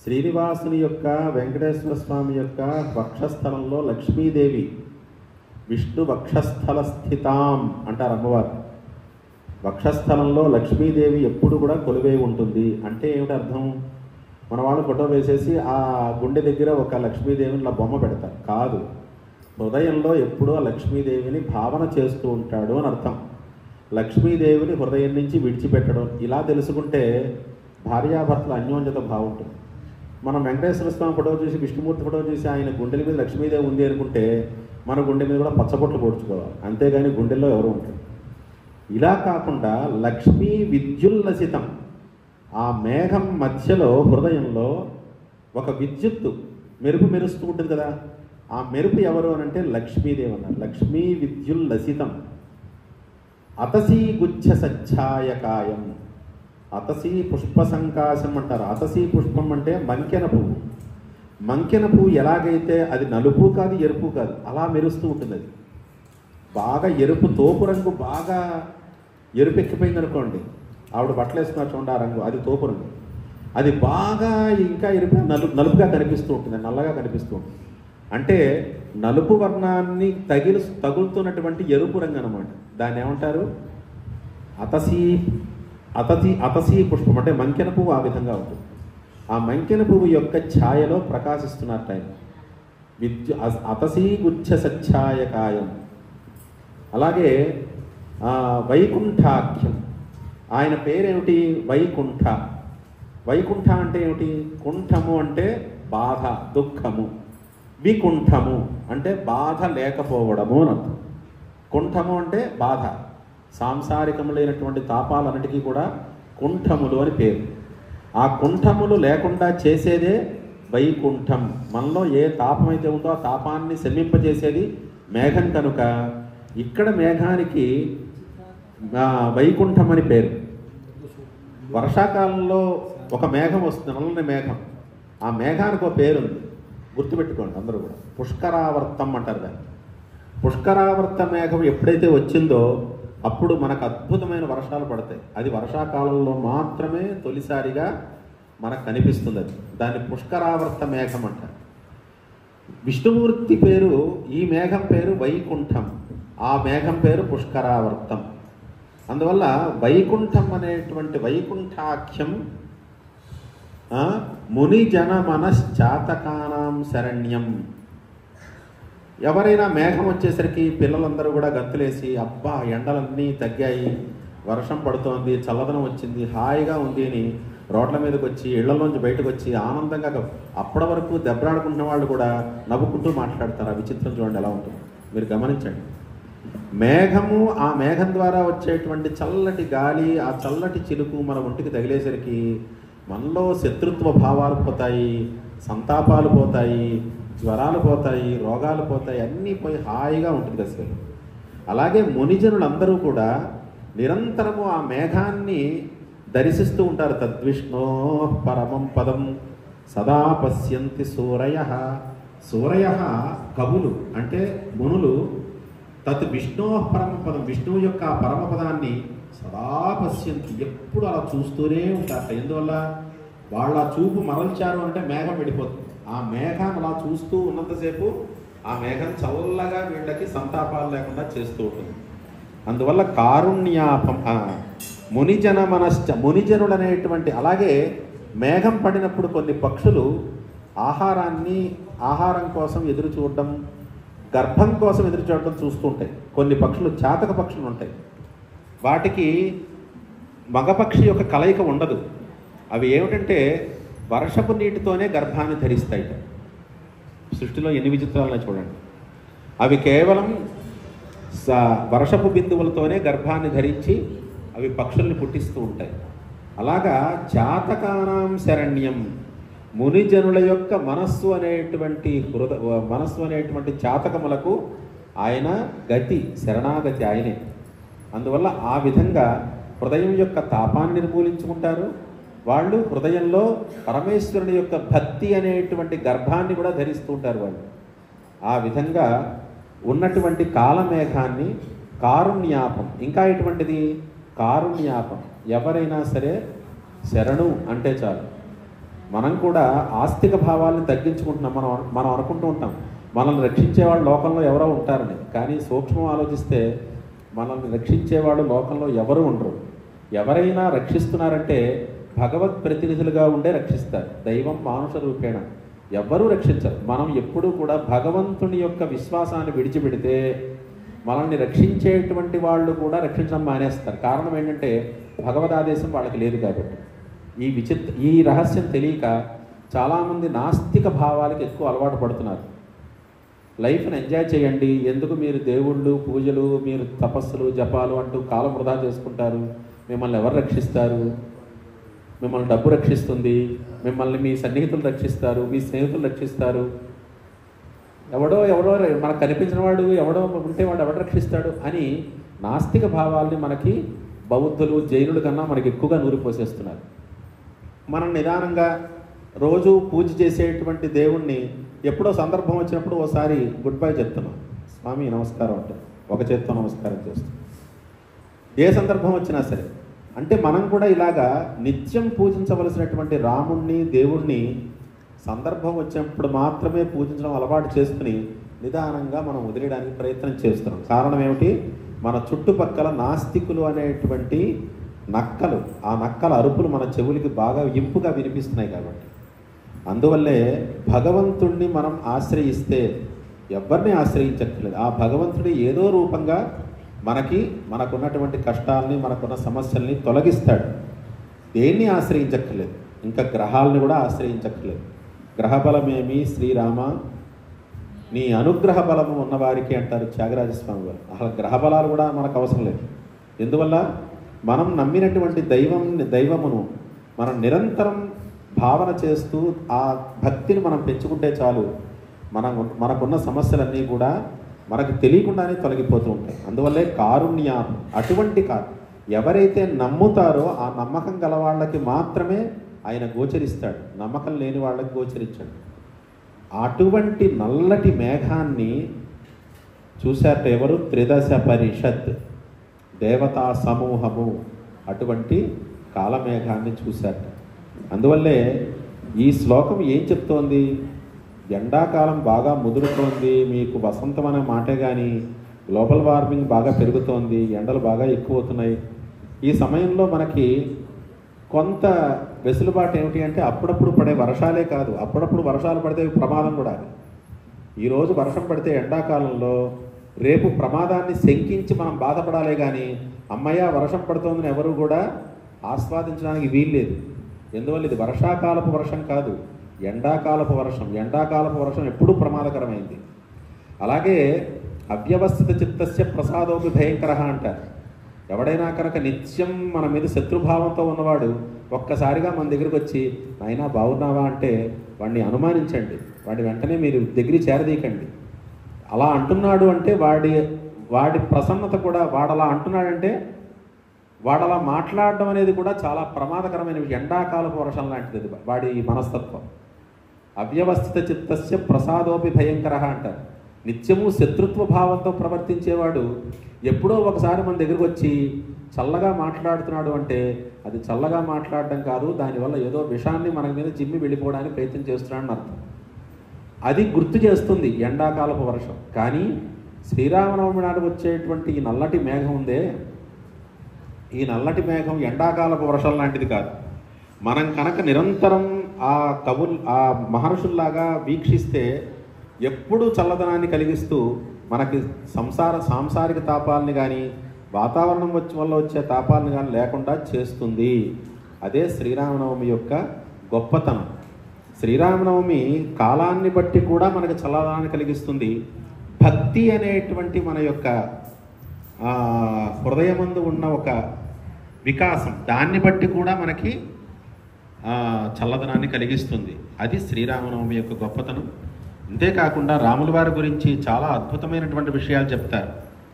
S2: శ్రీనివాసుని యొక్క వెంకటేశ్వర స్వామి యొక్క వక్షస్థలంలో లక్ష్మీదేవి విష్ణు వక్షస్థల స్థితాం అంటారు అమ్మవారు. వక్షస్థలంలో లక్ష్మీదేవి ఎప్పుడు కూడా కొలువై ఉంటుంది అంటే ఏమిటి అర్థం? మన వాళ్ళు ఫోటో వేసేసి ఆ గుండె దగ్గర ఒక లక్ష్మీదేవిని ఇలా బొమ్మ పెడతారు కాదు, హృదయంలో ఎప్పుడూ ఆ లక్ష్మీదేవిని భావన చేస్తూ ఉంటాడు అని అర్థం. లక్ష్మీదేవిని హృదయం నుంచి విడిచిపెట్టడం, ఇలా తెలుసుకుంటే భార్యాభర్తల అన్యోన్యత బాగుంటుంది. మనం వెంకటేశ్వర స్వామి ఫోటో చూసి విష్ణుమూర్తి ఫోటో చూసి ఆయన గుండెల మీద లక్ష్మీదేవి ఉంది అనుకుంటే మన గుండె మీద కూడా పచ్చబొట్లు పొడుచుకోవాలి, అంతేగాని గుండెల్లో ఎవరు ఉంటారు. ఇలా కాకుండా లక్ష్మీ విద్యుల్లసితం, ఆ మేఘం మధ్యలో హృదయంలో ఒక విద్యుత్తు మెరుపు మెరుస్తూ ఉంటుంది కదా, ఆ మెరుపు ఎవరు అని అంటే లక్ష్మీదేవి అన్నారు. లక్ష్మీ విద్యుల్లసితం అతసీ గుచ్ఛ సచ్ఛాయకాయం, అతసీ పుష్ప సంకాశం అంటారు. అతసీ పుష్పం అంటే మంకెన పువ్వు. మంకెన పువ్వు ఎలాగైతే అది నలుపు కాదు ఎరుపు కాదు అలా మెరుస్తూ ఉంటుంది. అది బాగా ఎరుపు తోపు రంగు బాగా ఎరుపు ఎక్కిపోయింది అనుకోండి, ఆవిడ బట్టలు వేసుకున్నారు చూడండి ఆ రంగు, అది తోపు రంగు. అది బాగా ఇంకా ఎరుపు నలుపుగా కనిపిస్తూ ఉంటుంది, నల్లగా కనిపిస్తూ ఉంటుంది. అంటే నలుపు వర్ణాన్ని తగులుతున్నటువంటి ఎరుపు రంగు అనమాట. దాన్ని ఏమంటారు? అతసీ పుష్పం అంటే మంకెన పువ్వు ఆ విధంగా ఉంటుంది. ఆ మంకెన పువ్వు యొక్క ఛాయలో ప్రకాశిస్తున్నట్టు ఆయన అతసీ గుచ్ఛ సచ్ఛాయకాయం. అలాగే వైకుంఠాఖ్యం, ఆయన పేరేమిటి? వైకుంఠ. వైకుంఠ అంటే ఏమిటి? కుంఠము అంటే బాధ దుఃఖము, వికుంఠము అంటే బాధ లేకపోవడము అని అర్థం. కుంఠము అంటే బాధ, సాంసారికములైనటువంటి తాపాలన్నిటికీ కూడా కుంఠములు అని పేరు. ఆ కుంఠములు లేకుండా చేసేదే వైకుంఠం. మనలో ఏ తాపం అయితే ఉందో ఆ తాపాన్ని శమింపజేసేది మేఘం కనుక ఇక్కడ మేఘానికి వైకుంఠం అని పేరు. వర్షాకాలంలో ఒక మేఘం వస్తుంది, నల్లని మేఘం. ఆ మేఘానికి ఒక పేరుంది, గుర్తుపెట్టుకోండి అందరూ కూడా. పుష్కరావర్తం అంటారు దాన్ని. పుష్కరావర్త మేఘం ఎప్పుడైతే వచ్చిందో అప్పుడు మనకు అద్భుతమైన వర్షాలు పడతాయి. అది వర్షాకాలంలో మాత్రమే తొలిసారిగా మనకు కనిపిస్తుంది. అది దాన్ని పుష్కరావర్త మేఘం అంటారు. విష్ణుమూర్తి పేరు, ఈ మేఘం పేరు వైకుంఠం, ఆ మేఘం పేరు పుష్కరావర్తం. అందువల్ల వైకుంఠం అనేటువంటి వైకుంఠాఖ్యం మునిజన మనశ్చాతకానాం శరణ్యం. ఎవరైనా మేఘం వచ్చేసరికి పిల్లలందరూ కూడా గంతులేసి అబ్బా ఎండలన్నీ తగ్గాయి, వర్షం పడుతోంది, చల్లదనం వచ్చింది, హాయిగా ఉంది అని రోడ్ల మీదకి వచ్చి ఇళ్లలోంచి బయటకు వచ్చి ఆనందంగా అప్పటి వరకు దెబ్బలాడుకుంటున్న వాళ్ళు కూడా నవ్వుకుంటూ మాట్లాడతారు. ఆ విచిత్రం చూడండి ఎలా ఉంటుంది, మీరు గమనించండి. మేఘము, ఆ మేఘం ద్వారా వచ్చేటువంటి చల్లటి గాలి, ఆ చల్లటి చిలుకు మన ఒంటికి తగిలేసరికి మనలో శత్రుత్వ భావాలు పోతాయి, సంతాపాలు పోతాయి, జ్వరాలు పోతాయి, రోగాలు పోతాయి, అన్నీ పోయి హాయిగా ఉంటుంది అసలు. అలాగే మునిజనులందరూ కూడా నిరంతరము ఆ మేఘాన్ని దర్శిస్తూ ఉంటారు. తద్విష్ణో పరమం పదం సదా పశ్యంతి సూరయ. సూరయ కవులు అంటే మునులు. తత్ విష్ణో పరమ పదం, విష్ణువు యొక్క పరమపదాన్ని సదా పశ్యంతి, ఎప్పుడు అలా చూస్తూనే ఉంటారు. ఎందువల్ల? వాళ్ళ చూపు మరల్చారు అంటే మేఘం వెళ్ళిపోతుంది. ఆ మేఘాన్ని అలా చూస్తూ ఉన్నంతసేపు ఆ మేఘం చల్లగా వీళ్ళకి సంతాపాలు లేకుండా చేస్తూ ఉంటుంది. అందువల్ల కారుణ్యాపం మునిజన మనశ్చ, మునిజనులు అనేటువంటి. అలాగే మేఘం పడినప్పుడు కొన్ని పక్షులు ఆహారం కోసం ఎదురు చూడడం, గర్భం కోసం ఎదురు చూడడం చూస్తూ ఉంటాయి. కొన్ని పక్షులు చాతక పక్షులు ఉంటాయి, వాటికి మగపక్షి యొక్క కలయిక ఉండదు. అవి ఏమిటంటే వర్షపు నీటితోనే గర్భాన్ని ధరిస్తాయి. సృష్టిలో ఎన్ని విచిత్రాలను చూడండి. అవి కేవలం వర్షపు బిందువులతోనే గర్భాన్ని ధరించి అవి పక్షుల్ని పుట్టిస్తూ ఉంటాయి. అలాగా చాతకానాం శరణ్యం, మునిజనుల యొక్క మనస్సు అనేటువంటి చాతకములకు ఆయన గతి, శరణాగతి ఆయనే. అందువల్ల ఆ విధంగా హృదయం యొక్క తాపాన్ని నిర్మూలించుకుంటారు. వాళ్ళు హృదయంలో పరమేశ్వరుని యొక్క భక్తి అనేటువంటి గర్భాన్ని కూడా ధరిస్తూ ఉంటారు వాళ్ళు. ఆ విధంగా ఉన్నటువంటి కాలమేఘాన్ని కారుణ్యాపం. ఇంకా ఎటువంటిది? కారుణ్యాపం. ఎవరైనా సరే శరణు అంటే చాలు, మనం కూడా ఆస్తిక భావాలను తగ్గించుకుంటున్నాం. మనం అనుకుంటూ ఉంటాం మనల్ని రక్షించేవాళ్ళు లోకంలో ఎవరో ఉంటారని. కానీ సూక్ష్మం ఆలోచిస్తే మనల్ని రక్షించేవాడు లోకంలో ఎవరు ఉండరు. ఎవరైనా రక్షిస్తున్నారంటే భగవత్ ప్రతినిధులుగా ఉండే రక్షిస్తారు. దైవం మానుష రూపేణ ఎవ్వరూ రక్షించరు. మనం ఎప్పుడూ కూడా భగవంతుని యొక్క విశ్వాసాన్ని విడిచిపెడితే మనల్ని రక్షించేటువంటి వాళ్ళు కూడా రక్షించడం మానేస్తారు. కారణం ఏంటంటే భగవదాదేశం వాళ్ళకి లేదు కాబట్టి. ఈ రహస్యం తెలియక చాలామంది నాస్తిక భావాలకు ఎక్కువ అలవాటు పడుతున్నారు. లైఫ్ని ఎంజాయ్ చేయండి, ఎందుకు మీరు దేవుళ్ళు పూజలు మీరు తపస్సులు జపాలు అంటూ కాలం వృధా చేసుకుంటారు? మిమ్మల్ని ఎవరు రక్షిస్తారు? మిమ్మల్ని డబ్బు రక్షిస్తుంది, మిమ్మల్ని మీ సన్నిహితులు రక్షిస్తారు, మీ స్నేహితులు రక్షిస్తారు. ఎవడో మనకు కనిపించిన వాడు ఎవడో ఉంటే వాడు ఎవడు రక్షిస్తాడు అని నాస్తిక భావాల్ని మనకి బౌద్ధులు జైనులు కన్నా మనకి ఎక్కువగా నూరిపోసేస్తున్నారు. మనం నిదానంగా రోజు పూజ చేసేటువంటి దేవుణ్ణి ఎప్పుడో సందర్భం వచ్చినప్పుడు ఓసారి గుడ్ బై చెప్తున్నాం, స్వామి నమస్కారం అంటే ఒక చేత్తో నమస్కారం చేస్తాం. ఏ సందర్భం వచ్చినా సరే అంటే మనం కూడా ఇలాగా నిత్యం పూజించవలసినటువంటి రాముణ్ణి దేవుణ్ణి సందర్భం వచ్చినప్పుడు మాత్రమే పూజించడం అలవాటు చేసుకుని నిదానంగా మనం వదిలేయడానికి ప్రయత్నం చేస్తున్నాం. కారణం ఏమిటి? మన చుట్టుపక్కల నాస్తికులు అనేటువంటి నక్కలు, ఆ నక్కల అరుపులు మన చెవులకి బాగా ఇంపుగా వినిపిస్తున్నాయి కాబట్టి. అందువల్లే భగవంతుణ్ణి మనం ఆశ్రయిస్తే ఎవరిని ఆశ్రయించక్కర్లేదు. ఆ భగవంతుడి ఏదో రూపంగా మనకున్నటువంటి కష్టాలని మనకున్న సమస్యల్ని తొలగిస్తాడు. దేన్ని ఆశ్రయించక్కర్లేదు, ఇంకా గ్రహాలని కూడా ఆశ్రయించక్కర్లేదు. గ్రహబలమేమి శ్రీరామ నీ అనుగ్రహ బలము ఉన్నవారికి అంటారు త్యాగరాజస్వామి గారు. అసలు గ్రహ బలాలు కూడా మనకు అవసరం లేదు. ఎందువల్ల మనం నమ్మినటువంటి దైవమును మనం నిరంతరం భావన చేస్తూ ఆ భక్తిని మనం పెంచుకుంటే చాలు, మనకున్న సమస్యలన్నీ కూడా మనకు తెలియకుండానే తొలగిపోతూ ఉంటాయి. అందువల్లే కారుణ్యం, అటువంటి ఎవరైతే నమ్ముతారో ఆ నమ్మకం గల వాళ్ళకి మాత్రమే ఆయన గోచరిస్తాడు, నమ్మకం లేని వాళ్ళకి గోచరించాడు. అటువంటి నల్లటి మేఘాన్ని చూశారట ఎవరు? త్రిదశ పరిషత్ దేవతా సమూహము అటువంటి కాలమేఘాన్ని చూశారట. అందువల్లే ఈ శ్లోకం ఏం చెప్తోంది? ఎండాకాలం బాగా ముదురుతోంది, మీకు వసంతం అనే మాటే కానీ గ్లోబల్ వార్మింగ్ బాగా పెరుగుతోంది, ఎండలు బాగా ఎక్కువ అవుతున్నాయి. ఈ సమయంలో మనకి కొంత వెసులుబాటు ఏమిటి అంటే అప్పుడప్పుడు పడే వర్షాలే కాదు, అప్పుడప్పుడు వర్షాలు పడితే ప్రమాదం కూడా. ఈరోజు వర్షం పడితే ఎండాకాలంలో రేపు ప్రమాదాన్ని శంకించి మనం బాధపడాలే కానీ అమ్మయ్య వర్షం పడుతోందని ఎవరు కూడా ఆస్వాదించడానికి వీల్లేదు. ఎందువల్ల ఇది వర్షాకాలపు వర్షం కాదు, ఎండాకాలపు వర్షం. ఎండాకాలపు వర్షం ఎప్పుడూ ప్రమాదకరమైంది. అలాగే అవ్యవస్థిత చిత్తస్య ప్రసాదోపి భయంకర అంటారు. ఎవడైనా కనుక నిత్యం మన మీద శత్రుభావంతో ఉన్నవాడు ఒక్కసారిగా మన దగ్గరికి వచ్చి నాయనా బాగున్నావా అంటే వాడిని అనుమానించండి, వాడి వెంటనే మీరు దగ్గరికి చేరదీయకండి. అలా అంటున్నాడు అంటే వాడి ప్రసన్నత కూడా, వాడలా అంటున్నాడంటే వాడలా మాట్లాడడం అనేది కూడా చాలా ప్రమాదకరమైన విషయం. ఎండాకాలపు వర్షం లాంటిది వాడి మనస్తత్వం. అవ్యవస్థిత చిత్తస్య ప్రసాదోపి భయంకర అంటారు. నిత్యము శత్రుత్వ భావంతో ప్రవర్తించేవాడు ఎప్పుడో ఒకసారి మన దగ్గరకు వచ్చి చల్లగా మాట్లాడుతున్నాడు అంటే అది చల్లగా మాట్లాడడం కాదు, దానివల్ల ఏదో విషాన్ని మన మీద జిమ్మి వెళ్ళిపోవడానికి ప్రయత్నం చేస్తున్నాడని అర్థం. అది గుర్తు చేస్తుంది ఎండాకాలపు వర్షం. కానీ శ్రీరామనవమి నాడు వచ్చేటువంటి ఈ నల్లటి మేఘం ఉందే, ఈ నల్లటి మేఘం ఎండాకాలపు వర్షం లాంటిది కాదు. మనం కనుక నిరంతరం ఆ మహర్షుల్లాగా వీక్షిస్తే ఎప్పుడూ చల్లదనాన్ని కలిగిస్తూ మనకి సాంసారిక తాపాలని కానీ వాతావరణం వల్ల వచ్చే తాపాలను కానీ లేకుండా చేస్తుంది. అదే శ్రీరామనవమి యొక్క గొప్పతనం. శ్రీరామనవమి కాలాన్ని బట్టి కూడా మనకి చల్లదనాన్ని కలిగిస్తుంది. భక్తి అనేటువంటి మన యొక్క హృదయమందు ఉన్న ఒక వికాసం, దాన్ని బట్టి కూడా మనకి చల్లదనాన్ని కలిగిస్తుంది. అది శ్రీరామనవమి యొక్క గొప్పతనం. అంతేకాకుండా రాముల వారి గురించి చాలా అద్భుతమైనటువంటి విషయాలు చెప్తారు.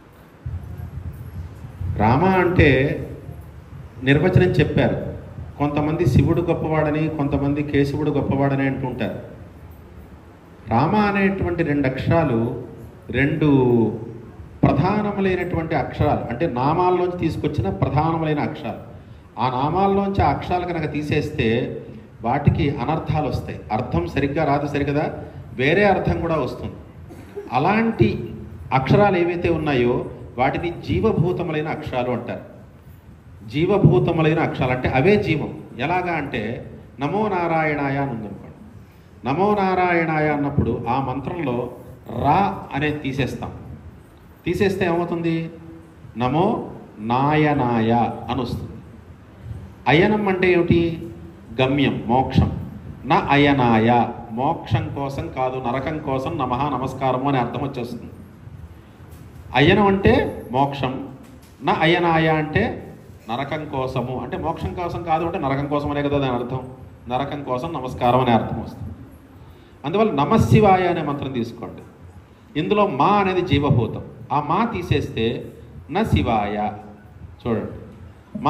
S2: రామ అంటే నిర్వచనం చెప్పారు. కొంతమంది శివుడు గొప్పవాడని, కొంతమంది కేశవుడు గొప్పవాడని అంటుంటారు. రామ అనేటువంటి 2 అక్షరాలు 2 ప్రధానములైనటువంటి అక్షరాలు, అంటే నామాల్లోంచి తీసుకొచ్చిన ప్రధానములైన అక్షరాలు. ఆ నామాల్లోంచి ఆ అక్షరాలు కనుక తీసేస్తే వాటికి అనర్థాలు వస్తాయి. అర్థం సరిగ్గా రాదు సరికదా, వేరే అర్థం కూడా వస్తుంది. అలాంటి అక్షరాలు ఏవైతే ఉన్నాయో వాటిని జీవభూతములైన అక్షరాలు అంటారు. జీవభూతములైన అక్షరాలు అంటే అవే జీవం. ఎలాగా అంటే నమో నారాయణాయ అని ఉందనుకోండి. నమో నారాయణాయ అన్నప్పుడు ఆ మంత్రంలో రా అనేది తీసేస్తే ఏమవుతుంది? నమో నాయనాయ అని వస్తుంది. అయనం అంటే ఏమిటి? గమ్యం, మోక్షం. నా అయనాయ, మోక్షం కోసం కాదు, నరకం కోసం నమః నమస్కారము అనే అర్థం వచ్చేస్తుంది. అయనం అంటే మోక్షం, నా అయనాయ అంటే నరకం కోసము, అంటే మోక్షం కోసం కాదు అంటే నరకం కోసం అనే కదా దాని అర్థం. నరకం కోసం నమస్కారం అనే అర్థం వస్తుంది. అందువల్ల నమశివాయ అనే మంత్రం తీసుకోండి. ఇందులో మా అనేది జీవభూతం. ఆ మా తీసేస్తే న శివాయ. చూడండి, మా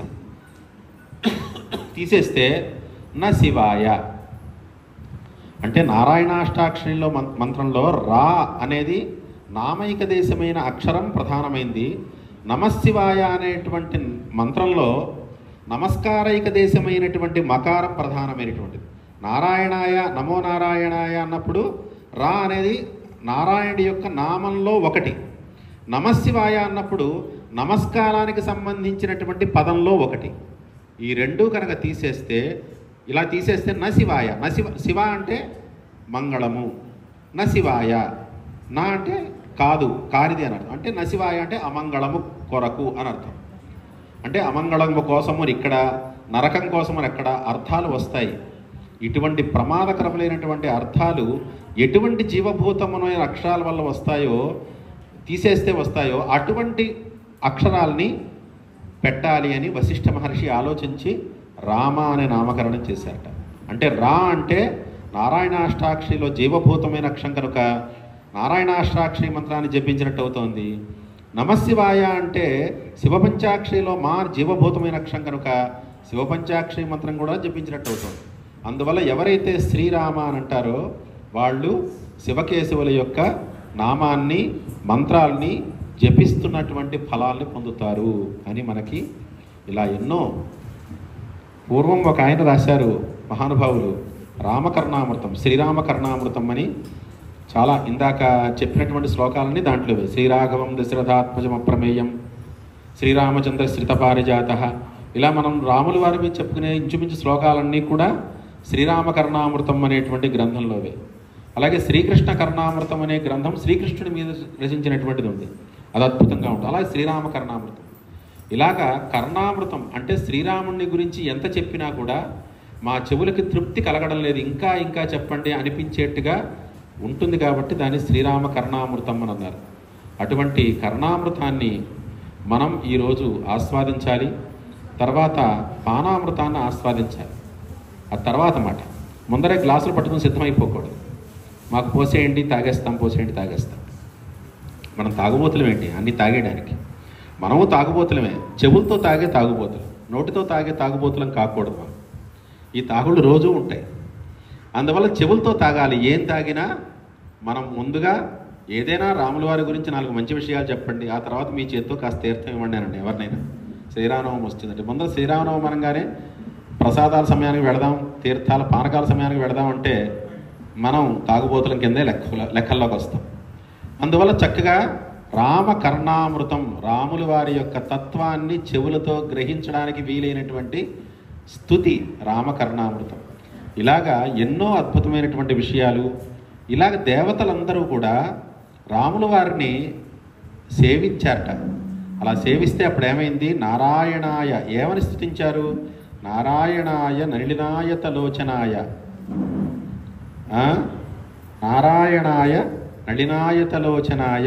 S2: తీసేస్తే న శివాయ అంటే నారాయణాష్టాక్షరిలో మంత్రంలో రా అనేది నామైక దేశమైన అక్షరం ప్రధానమైంది. నమశివాయ అనేటువంటి మంత్రంలో నమస్కారైక దేశమైనటువంటి మకారం ప్రధానమైనటువంటిది. నారాయణాయ, నమో నారాయణాయ అన్నప్పుడు రా అనేది నారాయణుడి యొక్క నామంలో ఒకటి. నమశివాయ అన్నప్పుడు నమస్కారానికి సంబంధించినటువంటి పదంలో ఒకటి. ఈ రెండు కనుక తీసేస్తే, ఇలా తీసేస్తే న శివాయ. శివ అంటే మంగళము, న శివాయ. నా అంటే కాదు, కానిది అని అర్థం. అంటే న శివాయ అంటే అమంగళము కొరకు అని అర్థం. అంటే అమంగళము కోసము ఇక్కడ, నరకం కోసమని ఎక్కడ అర్థాలు వస్తాయి. ఇటువంటి ప్రమాదకరములైనటువంటి అర్థాలు ఎటువంటి జీవభూతమైన అక్షరాల వల్ల తీసేస్తే వస్తాయో అటువంటి అక్షరాల్ని పెట్టాలి అని వశిష్ఠ మహర్షి ఆలోచించి రామ అనే నామకరణం చేశారట. అంటే రా అంటే నారాయణాష్టాక్షరిలో జీవభూతమైన అక్షరం కనుక నారాయణాష్టాక్షరి మంత్రాన్ని జపించినట్టు అవుతోంది. నమశివాయ అంటే శివపంచాక్షరిలో మా జీవభూతమైన అక్షరం కనుక శివపంచాక్షరి మంత్రం కూడా జపించినట్టు అవుతుంది. అందువల్ల ఎవరైతే శ్రీరామ అని అంటారో వాళ్ళు శివకేశవుల యొక్క నామాన్ని, మంత్రాల్ని జపిస్తున్నటువంటి ఫలాల్ని పొందుతారు అని మనకి ఇలా ఎన్నో. పూర్వం ఒక ఆయన రాశారు మహానుభావులు, రామకర్ణామృతం, శ్రీరామకర్ణామృతం అని. చాలా ఇందాక చెప్పినటువంటి శ్లోకాలని దాంట్లో శ్రీరాఘవం దశరథాత్మజం అప్రమేయం, శ్రీరామచంద్ర శ్రిత పారిజాత, ఇలా మనం రాముల వారి మీద చెప్పుకునే ఇంచుమించు శ్లోకాలన్నీ కూడా శ్రీరామకర్ణామృతం అనేటువంటి గ్రంథంలోవే. అలాగే శ్రీకృష్ణ కర్ణామృతం అనే గ్రంథం శ్రీకృష్ణుడి మీద రచించినటువంటిది ఉంది, అది అద్భుతంగా ఉంటుంది. అలాగే శ్రీరామకర్ణామృతం. ఇలాగా కర్ణామృతం అంటే శ్రీరాముడిని గురించి ఎంత చెప్పినా కూడా మా చెవులకి తృప్తి కలగడం లేదు, ఇంకా ఇంకా చెప్పండి అనిపించేట్టుగా ఉంటుంది. కాబట్టి దాన్ని శ్రీరామ కర్ణామృతం అని అన్నారు. అటువంటి కర్ణామృతాన్ని మనం ఈరోజు ఆస్వాదించాలి. తర్వాత పానామృతాన్ని ఆస్వాదించాలి. ఆ తర్వాత మాట ముందరే గ్లాసులు పట్టుకుని సిద్ధమైపోకూడదు. మాకు పోసేయండి తాగేస్తాం, పోసేయండి తాగేస్తాం. మనం తాగుబోతులమేంటి అన్నీ తాగేయడానికి? మనము తాగుబోతులమే, చెవులతో తాగే తాగుబోతులు, నోటితో తాగే తాగుబోతులం కాకూడదు. మనం ఈ తాగుళ్ళు రోజూ ఉంటాయి. అందువల్ల చెవులతో తాగాలి. ఏం తాగినా మనం ముందుగా ఏదైనా రాముల వారి గురించి 4 మంచి విషయాలు చెప్పండి, ఆ తర్వాత మీ చేత్తో కాస్త తీర్థం ఇవ్వండి అనండి ఎవరినైనా. శ్రీరామనవమి వస్తుందంటే ముందర శ్రీరామనవమి అనగానే ప్రసాదాల సమయానికి వెళదాం, తీర్థాల పానకాల సమయానికి వెళదాం అంటే మనం తాగుబోతులం కిందే లెక్కల్లోకి వస్తాం. అందువల్ల చక్కగా రామకర్ణామృతం, రాముల వారి యొక్క తత్వాన్ని చెవులతో గ్రహించడానికి వీలైనటువంటి స్తుతి రామకర్ణామృతం. ఇలాగా ఎన్నో అద్భుతమైనటువంటి విషయాలు. ఇలాగ దేవతలందరూ కూడా రాముల వారిని సేవించారట. అలా సేవిస్తే అప్పుడు ఏమైంది? నారాయణాయ ఏమని స్తుతించారు? నారాయణాయ నళినాయతలోచనాయ, నారాయణాయ నళినాయతలోచనాయ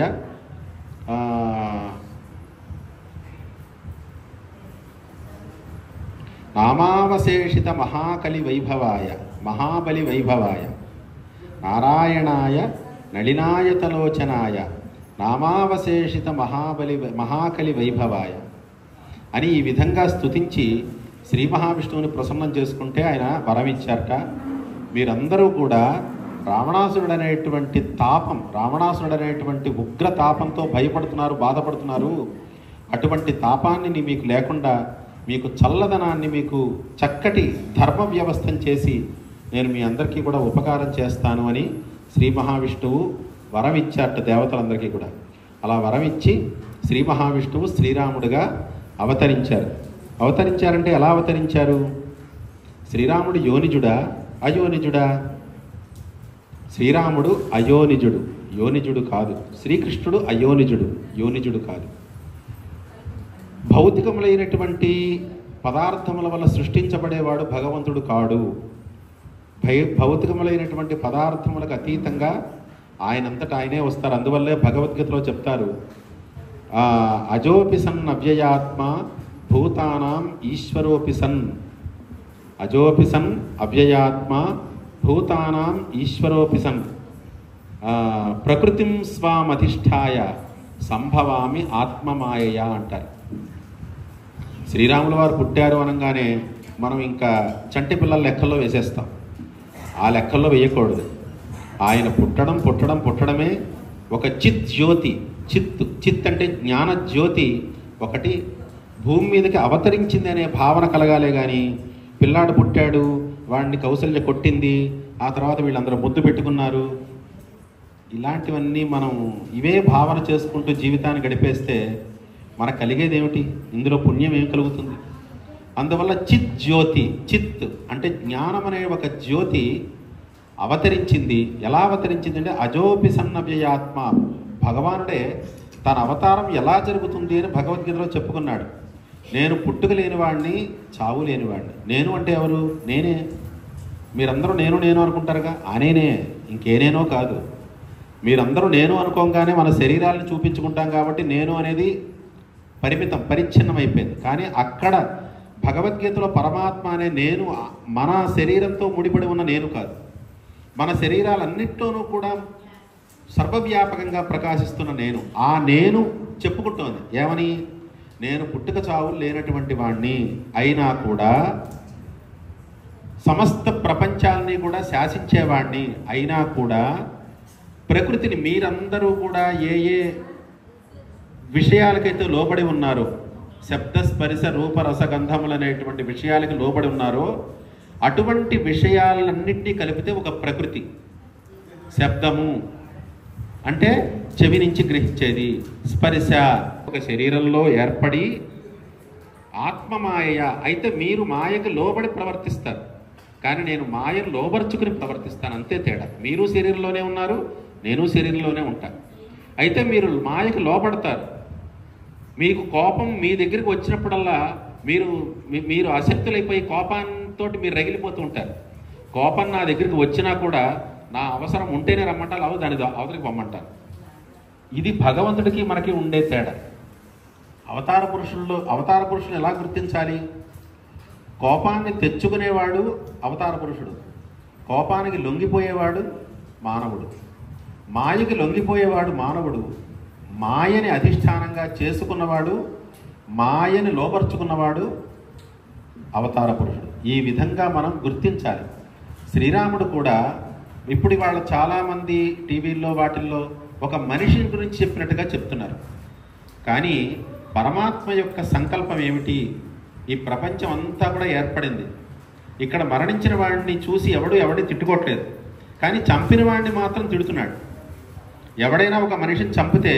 S2: నామావశేషిత మహాకలి వైభవాయ, మహాబలి వైభవాయ, నారాయణాయ నళినాయతలోచనాయ నామావశేషిత మహాకలి వైభవాయ అని ఈ విధంగా స్తుతించి శ్రీ మహావిష్ణువుని ప్రసన్నం చేసుకుంటే ఆయన వరం ఇచ్చారట. మీరందరూ కూడా రావణాసురుడు అనేటువంటి ఉగ్ర తాపంతో భయపడుతున్నారు, బాధపడుతున్నారు. అటువంటి తాపాన్ని మీకు లేకుండా మీకు చల్లదనాన్ని, మీకు చక్కటి ధర్మ వ్యవస్థను చేసి నేను మీ అందరికీ కూడా ఉపకారం చేస్తాను అని శ్రీ మహావిష్ణువు వరం ఇచ్చారట దేవతలందరికీ కూడా. అలా వరం ఇచ్చి శ్రీ మహావిష్ణువు శ్రీరాముడిగా అవతరించారు. అవతరించారంటే ఎలా అవతరించారు? శ్రీరాముడు యోనిజుడా అయోనిజుడా? శ్రీరాముడు అయోనిజుడు, యోనిజుడు కాదు. శ్రీకృష్ణుడు అయోనిజుడు, యోనిజుడు కాదు. భౌతికములైనటువంటి పదార్థముల వల్ల సృష్టించబడేవాడు భగవంతుడు కాడు. భౌతికములైనటువంటి పదార్థములకు అతీతంగా ఆయనంతటా ఆయనే వస్తారు. అందువల్లే భగవద్గీతలో చెప్తారు, అజోపి సన్ అవ్యయాత్మ భూతానాం ఈశ్వరోపి సన్. అజోపి సన్ అవ్యయాత్మ భూతానాం ఈశ్వరోపి సన్ ప్రకృతిం స్వామధిష్ఠాయ సంభవామి ఆత్మమాయయ అంటారు. శ్రీరాముల వారు పుట్టారు అనగానే మనం ఇంకా చంటి పిల్లల లెక్కల్లో వేసేస్తాం. ఆ లెక్కల్లో వేయకూడదు. ఆయన పుట్టడమే ఒక చిత్ జ్యోతి. చిత్ అంటే జ్ఞాన జ్యోతి ఒకటి భూమి మీదకి అవతరించింది అనే భావన కలగాలే కానీ పిల్లాడు పుట్టాడు, వాడిని కౌసల్య కొట్టింది, ఆ తర్వాత వీళ్ళందరూ ముద్దు పెట్టుకున్నారు, ఇలాంటివన్నీ మనం ఇవే భావన చేసుకుంటూ జీవితాన్ని గడిపేస్తే మనకు కలిగేది ఏమిటి? ఇందులో పుణ్యం ఏం కలుగుతుంది? అందువల్ల చిత్ జ్యోతి, చిత్ అంటే జ్ఞానం అనే ఒక జ్యోతి అవతరించింది. ఎలా అవతరించింది అంటే అజోపి సన్నవ్యయాత్మ. భగవానుడే తన అవతారం ఎలా జరుగుతుంది అని భగవద్గీతలో చెప్పుకున్నాడు. నేను పుట్టుక లేనివాడిని, చావు లేనివాడిని. నేను అంటే ఎవరు? నేనే. మీరందరూ నేను అనుకుంటారుగా, ఆ నేనే, ఇంకేనేనో కాదు. మీరందరూ నేను అనుకోగానే మన శరీరాలను చూపించుకుంటాం కాబట్టి నేను అనేది పరిచ్ఛిన్నం అయిపోయింది. కానీ అక్కడ భగవద్గీతలో పరమాత్మ అనే నేను మన శరీరంతో ముడిపడి ఉన్న నేను కాదు. మన శరీరాలన్నింటిలోనూ కూడా సర్వవ్యాపకంగా ప్రకాశిస్తున్న నేను. ఆ నేను చెప్పుకుంటోంది ఏమని? నేను పుట్టుక చావులు లేనటువంటి వాణ్ణి, అయినా కూడా సమస్త ప్రపంచాలని కూడా శాసించేవాణ్ణి, అయినా కూడా ప్రకృతిని మీరందరూ కూడా ఏ ఏ విషయాలకైతే లోబడి ఉన్నారో, శబ్ద స్పర్శ రూప రసగంధములు అనేటువంటి విషయాలకి లోబడి ఉన్నారో అటువంటి విషయాలన్నింటినీ కలిపితే ఒక ప్రకృతి. శబ్దము అంటే చెవి నుంచి గ్రహించేది, స్పర్శ ఒక శరీరంలో ఏర్పడి ఆత్మమాయ. అయితే మీరు మాయకు లోబడి ప్రవర్తిస్తారు, కానీ నేను మాయను లోబర్చుకుని ప్రవర్తిస్తాను, అంతే తేడా. మీరు శరీరంలోనే ఉన్నారు, నేను శరీరంలోనే ఉంటాను. అయితే మీరు మాయకు లోబడతారు. మీకు కోపం మీ దగ్గరికి వచ్చినప్పుడల్లా మీరు అశక్తులైపోయి కోపంతో మీరు రగిలిపోతూ ఉంటారు. కోపం నా దగ్గరికి వచ్చినా కూడా నా అవసరం ఉంటేనే రమ్మంటారు, దాని అవతలికి పొమ్మంటారు. ఇది భగవంతుడికి మనకి ఉండే తేడా. అవతార పురుషులు ఎలా గుర్తించాలి? కోపాన్ని తెచ్చుకునేవాడు అవతార పురుషుడు, కోపానికి లొంగిపోయేవాడు మానవుడు. మాయకి లొంగిపోయేవాడు మానవుడు, మాయని అధిష్టానంగా చేసుకున్నవాడు, మాయని లోపరుచుకున్నవాడు అవతార పురుషుడు. ఈ విధంగా మనం గుర్తించాలి. శ్రీరాముడు కూడా ఇప్పుడు వాళ్ళ చాలామంది టీవీల్లో వాటిల్లో ఒక మనిషి గురించి చెప్పినట్టుగా చెప్తున్నారు. కానీ పరమాత్మ యొక్క సంకల్పం ఏమిటి? ఈ ప్రపంచం అంతా కూడా ఏర్పడింది. ఇక్కడ మరణించిన వాడిని చూసి ఎవడిని తిట్టుకోవట్లేదు, కానీ చంపిన వాడిని మాత్రం తిడుతున్నాడు. ఎవడైనా ఒక మనిషిని చంపితే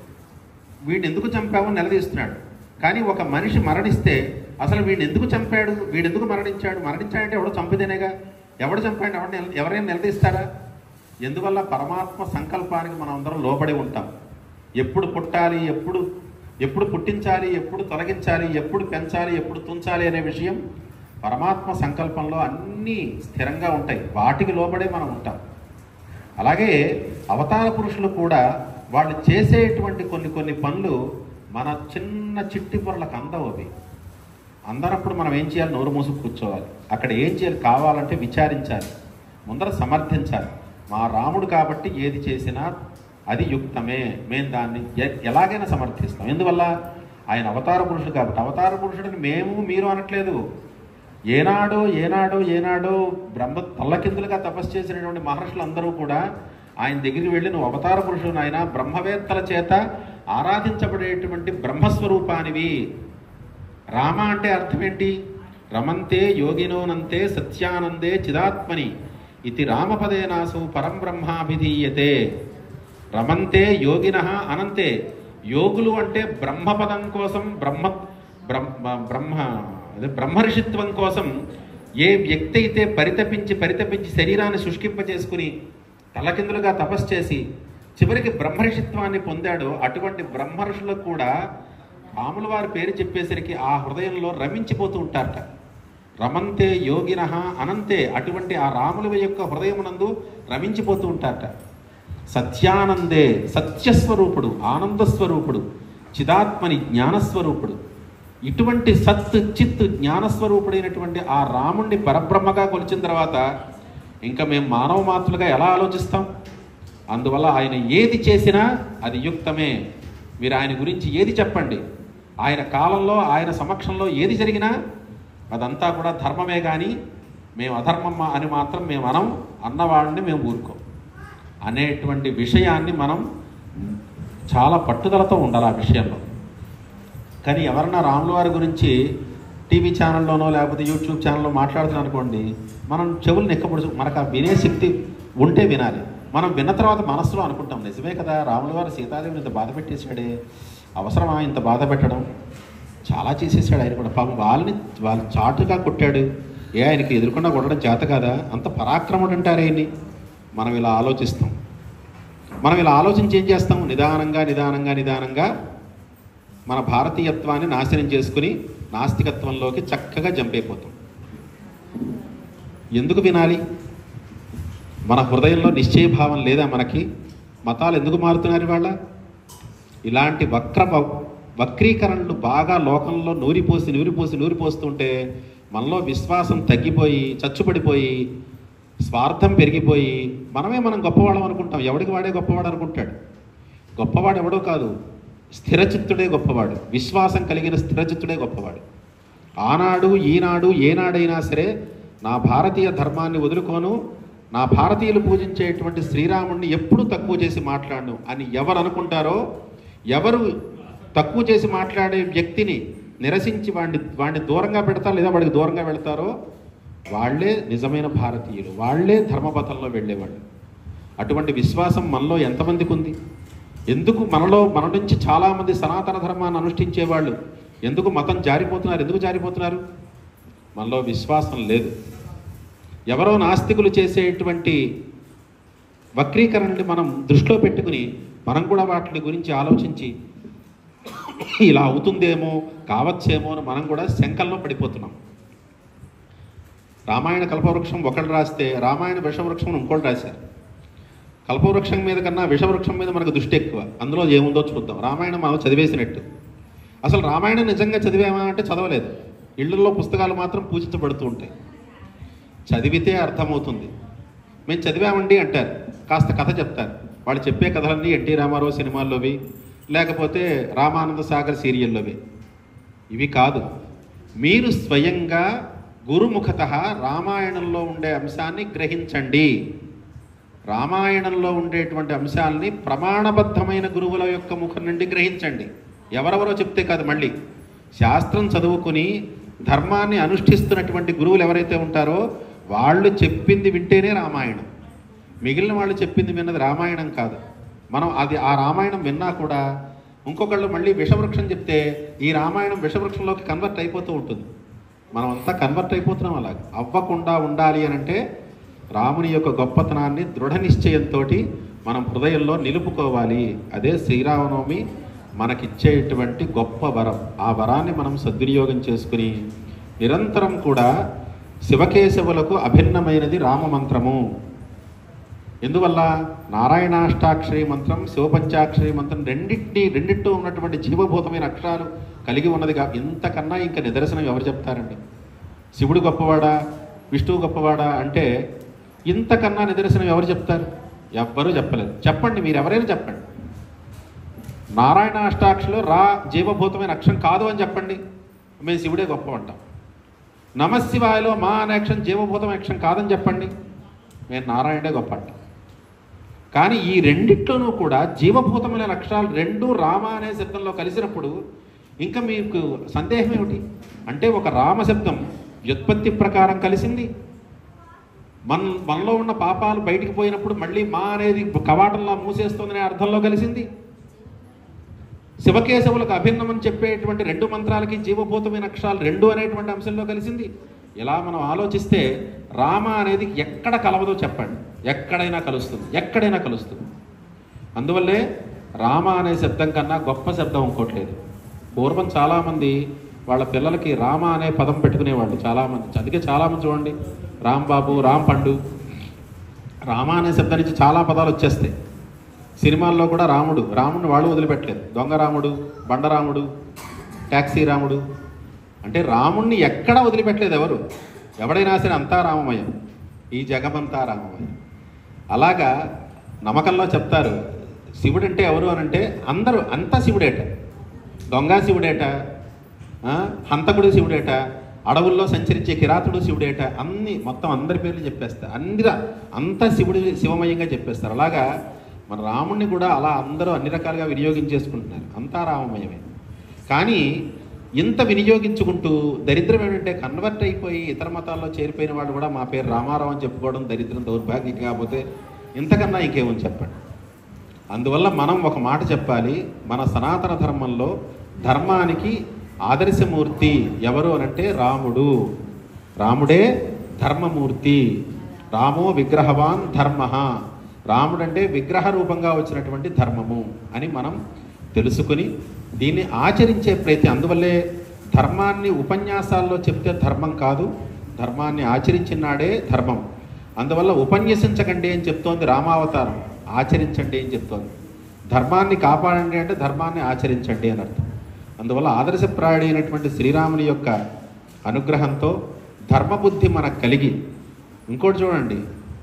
S2: వీడిని ఎందుకు చంపామని నిలదీస్తున్నాడు. కానీ ఒక మనిషి మరణిస్తే అసలు వీడిని ఎందుకు చంపాడు, వీడెందుకు మరణించాడంటే ఎవడో చంపితేనేగా. ఎవడు చంపాడు, ఎవరైనా నిలదీస్తారా? ఎందువల్ల పరమాత్మ సంకల్పానికి మనం అందరం లోబడి ఉంటాం. ఎప్పుడు పుట్టాలి, ఎప్పుడు పుట్టించాలి, ఎప్పుడు తొలగించాలి, ఎప్పుడు పెంచాలి, ఎప్పుడు తుంచాలి అనే విషయం పరమాత్మ సంకల్పంలో అన్నీ స్థిరంగా ఉంటాయి. వాటికి లోబడే మనం ఉంటాం. అలాగే అవతార పురుషులు కూడా వాళ్ళు చేసేటువంటి కొన్ని పనులు మన చిన్న చిట్టి పొరలకు అందవు. అవి అందరప్పుడు మనం ఏం చేయాలి? నోరు మూసుకు కూర్చోవాలి. అక్కడ ఏం చేయాలి? కావాలంటే విచారించాలి, ముందర సమర్థించాలి. మా రాముడు కాబట్టి ఏది చేసినా అది యుక్తమే, మేము దాన్ని ఎలాగైనా సమర్థిస్తాం. ఎందువల్ల? ఆయన అవతార పురుషుడు కాబట్టి. అవతార పురుషుడిని మీరు అనట్లేదు. ఏనాడో బ్రహ్మ తల్లకిందులుగా తపస్సు చేసినటువంటి మహర్షులు అందరూ కూడా ఆయన దగ్గరికి వెళ్ళి, నువ్వు అవతార పురుషుడు ఆయన, బ్రహ్మవేత్తల చేత ఆరాధించబడేటువంటి బ్రహ్మస్వరూపానివి, రామ అంటే అర్థం ఏంటి? రమంతే యోగినోనంతే సత్యానందే చిదాత్మని ఇది రామపదేనాసు పరం బ్రహ్మాభిధీయతే. రమంతే యోగిన అనంతే. యోగులు అంటే బ్రహ్మపదం కోసం బ్రహ్మర్షిత్వం కోసం ఏ వ్యక్తి అయితే పరితపించి శరీరాన్ని శుష్కింపచేసుకుని తలకిందులుగా తపస్సు చేసి చివరికి బ్రహ్మర్షిత్వాన్ని పొందాడో అటువంటి బ్రహ్మర్షులకు కూడా రాముల వారి పేరు చెప్పేసరికి ఆ హృదయంలో రమించిపోతూ ఉంటారట. రమంతే యోగిన అనంతే. అటువంటి ఆ రాముల యొక్క హృదయమునందు రమించిపోతూ ఉంటారట. సత్యానందే, సత్యస్వరూపుడు, ఆనందస్వరూపుడు, చిదాత్మని, జ్ఞానస్వరూపుడు. ఇటువంటి సత్ చిత్ జ్ఞానస్వరూపుడైనటువంటి ఆ రాముణ్ణి పరబ్రహ్మగా కొలిచిన తర్వాత ఇంకా మేము మానవ మాత్రులుగా ఎలా ఆలోచిస్తాం? అందువల్ల ఆయన ఏది చేసినా అది యుక్తమే. మీరు ఆయన గురించి ఏది చెప్పండి, ఆయన కాలంలో ఆయన సమక్షంలో ఏది జరిగినా అదంతా కూడా ధర్మమే. కానీ మేము అధర్మం అని మాత్రం మేము అన్నవాడిని మేము ఊరుకోం అనేటువంటి విషయాన్ని మనం చాలా పట్టుదలతో ఉండాలి ఆ విషయంలో. కానీ ఎవరన్నా రాముల వారి గురించి టీవీ ఛానల్లోనో లేకపోతే యూట్యూబ్ ఛానల్లో మాట్లాడుతున్నాం అనుకోండి, మనం చెవులు నెక్కపడుచు. మనకు ఆ వినే శక్తి ఉంటే వినాలి. మనం విన్న తర్వాత మనసులో అనుకుంటాం, నిజమే కదా, రాముల వారు సీతాదేవిని ఇంత బాధ పెట్టేశాడే, అవసరమా ఇంత బాధ పెట్టడం, చాలా చేసేసాడు ఆయన కూడా, పాపం వాళ్ళు చాటుగా కొట్టాడు, ఆయనకి ఎదురుకుండా కొట్టడం చేత కాదా, అంత పరాక్రముడు అంటారు ఆయన్ని. మనం ఇలా ఆలోచిస్తాం. మనం ఇలా ఆలోచించి ఏం చేస్తాం? నిదానంగా మన భారతీయత్వాన్ని నాశనం చేసుకుని నాస్తికత్వంలోకి చక్కగా జంపైపోతాం. ఎందుకు వినాలి? మన హృదయంలో నిశ్చయభావం లేదా మనకి? మతాలు ఎందుకు మారుతున్నారు ఇవాళ? ఇలాంటి వక్రీకరణలు బాగా లోకంలో నూరిపోస్తుంటే మనలో విశ్వాసం తగ్గిపోయి చచ్చుపడిపోయి స్వార్థం పెరిగిపోయి మనం గొప్పవాళ్ళం అనుకుంటాం. ఎవడికి వాడే గొప్పవాడు అనుకుంటాడు. గొప్పవాడు ఎవడో కాదు, స్థిరచిత్తుడే గొప్పవాడు. విశ్వాసం కలిగిన స్థిరచిత్తుడే గొప్పవాడు. ఆనాడు ఈనాడు ఏనాడైనా సరే నా భారతీయ ధర్మాన్ని వదులుకోను, నా భారతీయులు పూజించేటువంటి శ్రీరాముడిని ఎప్పుడూ తక్కువ చేసి మాట్లాడను అని ఎవరు అనుకుంటారో, ఎవరు తక్కువ చేసి మాట్లాడే వ్యక్తిని నిరసించి వాడిని దూరంగా పెడతారో లేదా వాడికి దూరంగా వెళతారో వాళ్ళే నిజమైన భారతీయులు, వాళ్ళే ధర్మపథంలో వెళ్ళేవాళ్ళు. అటువంటి విశ్వాసం మనలో ఎంతమందికి ఉంది? ఎందుకు మన నుంచి చాలామంది సనాతన ధర్మాన్ని అనుష్ఠించేవాళ్ళు ఎందుకు మతం జారిపోతున్నారు? మనలో విశ్వాసం లేదు. ఎవరో నాస్తికులు చేసేటువంటి వక్రీకరణని మనం దృష్టిలో పెట్టుకుని మనం కూడా వాటి గురించి ఆలోచించి ఇలా అవుతుందేమో కావచ్చేమో అని మనం కూడా శంకల్లో పడిపోతున్నాం. రామాయణ కల్పవృక్షం ఒకళ్ళు రాస్తే రామాయణ విషవృక్షం ఇంకోటి రాశారు. కల్పవృక్షం మీద కన్నా విషవృక్షం మీద మనకు దృష్టి ఎక్కువ. అందులో ఏముందో చూద్దాం. రామాయణం మనం చదివేసినట్టు. అసలు రామాయణం నిజంగా చదివామా అంటే చదవలేదు. ఇళ్లలో పుస్తకాలు మాత్రం పూజించబడుతూ ఉంటాయి. చదివితే అర్థమవుతుంది. మేము చదివామండి అంటారు, కాస్త కథ చెప్తారు. వాళ్ళు చెప్పే కథలన్నీ ఎన్టీ రామారావు సినిమాల్లోవి లేకపోతే రామానంద సాగర్ సీరియల్లోవి. ఇవి కాదు. మీరు స్వయంగా గురుముఖత రామాయణంలో ఉండే అంశాన్ని గ్రహించండి. రామాయణంలో ఉండేటువంటి అంశాలని ప్రమాణబద్ధమైన గురువుల యొక్క ముఖం నుండి గ్రహించండి. ఎవరెవరో చెప్తే కాదు. మళ్ళీ శాస్త్రం చదువుకుని ధర్మాన్ని అనుష్ఠిస్తున్నటువంటి గురువులు ఎవరైతే ఉంటారో వాళ్ళు చెప్పింది వింటేనే రామాయణం. మిగిలిన వాళ్ళు చెప్పింది విన్నది రామాయణం కాదు. మనం ఆ రామాయణం విన్నా కూడా ఇంకొకళ్ళు మళ్ళీ విషవృక్షం చెప్తే ఈ రామాయణం విషవృక్షంలోకి కన్వర్ట్ అయిపోతూ ఉంటుంది. మనం అంతా కన్వర్ట్ అయిపోతున్నాం. అలా అవ్వకుండా ఉండాలి అని అంటే రాముని యొక్క గొప్పతనాన్ని దృఢ నిశ్చయంతో మనం హృదయంలో నిలుపుకోవాలి. అదే శ్రీరామనవమి మనకిచ్చేటువంటి గొప్ప వరం. ఆ వరాన్ని మనం సద్వినియోగం చేసుకుని నిరంతరం కూడా శివకేశవులకు అభిన్నమైనది రామమంత్రము. ఎందువల్ల? నారాయణాష్టాక్షరి మంత్రం, శివపంచాక్షరి మంత్రం రెండిట్లో ఉన్నటువంటి జీవభూతమైన అక్షరాలు కలిగి ఉన్నదిగా. ఇంతకన్నా ఇంకా నిదర్శనం ఎవరు చెప్తారండి? శివుడు గొప్పవాడా, విష్ణువు గొప్పవాడా అంటే ఇంతకన్నా నిదర్శనం ఎవరు చెప్తారు? ఎవ్వరూ చెప్పలేదు. చెప్పండి, మీరు ఎవరైనా చెప్పండి. నారాయణాష్టాక్షరిలో జీవభూతమైన అక్షరం కాదు అని చెప్పండి, మేము శివుడే గొప్ప అంటాం. నమశివాయలో మా అనే అక్షరం జీవభూతమైన అక్షరం కాదని చెప్పండి, మేము నారాయణుడే గొప్ప అంటాం. కానీ ఈ రెండిట్లోనూ కూడా జీవభూతమైన అక్షరాలు రెండు రామ అనే శబ్దంలో కలిసినప్పుడు ఇంకా మీకు సందేహం ఏమిటి? అంటే ఒక రామశబ్దం వ్యుత్పత్తి ప్రకారం కలిసింది, మనలో ఉన్న పాపాలు బయటికి పోయినప్పుడు మళ్ళీ మా అనేది కవాటంలా మూసేస్తుందనే అర్థంలో కలిసింది. శివకేశవులకు అభిన్నమని చెప్పేటువంటి 2 మంత్రాలకి జీవభూతమైన అక్షరాలు 2 అనేటువంటి అంశంలో కలిసింది. ఇలా మనం ఆలోచిస్తే రామ అనేది ఎక్కడ కలవదో చెప్పండి, ఎక్కడైనా కలుస్తుంది, ఎక్కడైనా కలుస్తుంది. అందువల్లే రామ అనే శబ్దం కన్నా గొప్ప శబ్దం ఇంకోటి లేదు. పూర్వం చాలామంది వాళ్ళ పిల్లలకి రామ అనే పదం పెట్టుకునేవాళ్ళు చాలామంది. అందుకే చాలామంది చూడండి, రాంబాబు, రామ్ పండు, రామ అనే శబ్దం నుంచి చాలా పదాలు వచ్చేస్తాయి. సినిమాల్లో కూడా రాముడిని వాళ్ళు వదిలిపెట్టలేదు. దొంగ రాముడు, బండరాముడు, ట్యాక్సీ రాముడు, అంటే రాముణ్ణి ఎక్కడా వదిలిపెట్టలేదు ఎవరు. ఎవడైనా సరే అంతా రామమయం, ఈ జగమంతా రామమయం. అలాగా నమ్మకంలో చెప్తారు శివుడు అంటే ఎవరు అని అంటే అందరూ అంతా శివుడేట. దొంగ శివుడేట, హంతకుడు శివుడేట, అడవుల్లో సంచరించే కిరాతుడు శివుడేట, మొత్తం అందరి పేర్లు చెప్పేస్తారు. అంతా శివమయంగా చెప్పేస్తారు. అలాగా మన రాముణ్ణి కూడా అలా అందరూ అన్ని రకాలుగా వినియోగించేసుకుంటున్నారు. అంతా రామమయమే. కానీ ఇంత వినియోగించుకుంటూ దరిద్రం ఏంటంటే కన్వర్ట్ అయిపోయి ఇతర మతాల్లో చేరిపోయిన వాళ్ళు కూడా మా పేరు రామారావు అని చెప్పుకోవడం దరిద్రం, దౌర్భాగ్యం. కాకపోతే ఇంతకన్నా ఇంకేమని చెప్పండి. అందువల్ల మనం ఒక మాట చెప్పాలి, మన సనాతన ధర్మంలో ధర్మానికి ఆదర్శమూర్తి ఎవరు అనంటే రాముడు. రాముడే ధర్మమూర్తి. రామో విగ్రహవాన్ ధర్మ. రాముడు అంటే విగ్రహ రూపంగా వచ్చినటువంటి ధర్మము అని మనం తెలుసుకుని దీన్ని ఆచరించే ప్రయత్నం. అందువల్లే ధర్మాన్ని ఉపన్యాసాల్లో చెప్తే ధర్మం కాదు, ధర్మాన్ని ఆచరించినాడే ధర్మం. అందువల్ల ఉపన్యసించకండి అని చెప్తోంది రామావతారం, ఆచరించండి అని చెప్తోంది. ధర్మాన్ని కాపాడండి అంటే ధర్మాన్ని ఆచరించండి అని అర్థం. అందువల్ల ఆదర్శప్రాయుడైనటువంటి శ్రీరాముని యొక్క అనుగ్రహంతో ధర్మబుద్ధి మనకు కలిగి, ఇంకోటి చూడండి,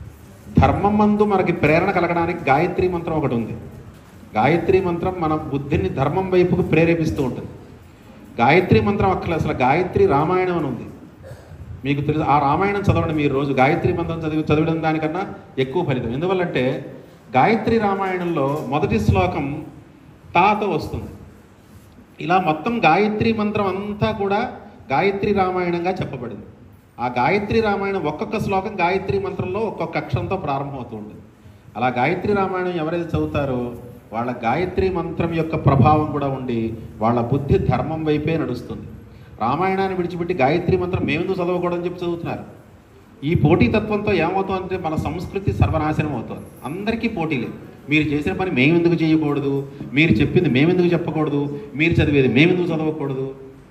S2: ధర్మం మందు మనకి ప్రేరణ కలగడానికి గాయత్రి మంత్రం ఒకటి ఉంది. గాయత్రి మంత్రం మన బుద్ధిని ధర్మం వైపుకు ప్రేరేపిస్తూ ఉంటుంది. గాయత్రి మంత్రం అసలు గాయత్రి రామాయణం అని ఉంది, మీకు తెలుసు. ఆ రామాయణం చదవండి మీరు రోజు. గాయత్రి మంత్రం చదివడం దానికన్నా ఎక్కువ ఫలితం. ఎందువల్లంటే గాయత్రి రామాయణంలో మొదటి శ్లోకం తాతో వస్తుంది. ఇలా మొత్తం గాయత్రి మంత్రం అంతా కూడా గాయత్రి రామాయణంగా చెప్పబడింది. ఆ గాయత్రి రామాయణం ఒక్కొక్క శ్లోకం గాయత్రి మంత్రంలో ఒక్కొక్క అక్షరంతో ప్రారంభమవుతూ ఉంటుంది. అలా గాయత్రి రామాయణం ఎవరైతే చదువుతారో వాళ్ళ గాయత్రి మంత్రం యొక్క ప్రభావం కూడా ఉండి వాళ్ళ బుద్ధి ధర్మం వైపే నడుస్తుంది. రామాయణాన్ని విడిచిపెట్టి గాయత్రి మంత్రం మేమెందుకు చదవకూడదని చెప్పి చదువుతున్నారు. ఈ పోటీతత్వంతో ఏమవుతుందంటే మన సంస్కృతి సర్వనాశనం అవుతుంది. అందరికీ పోటీలే. మీరు చేసిన పని మేమెందుకు చేయకూడదు, మీరు చెప్పింది మేమెందుకు చెప్పకూడదు, మీరు చదివేది మేమెందుకు చదవకూడదు.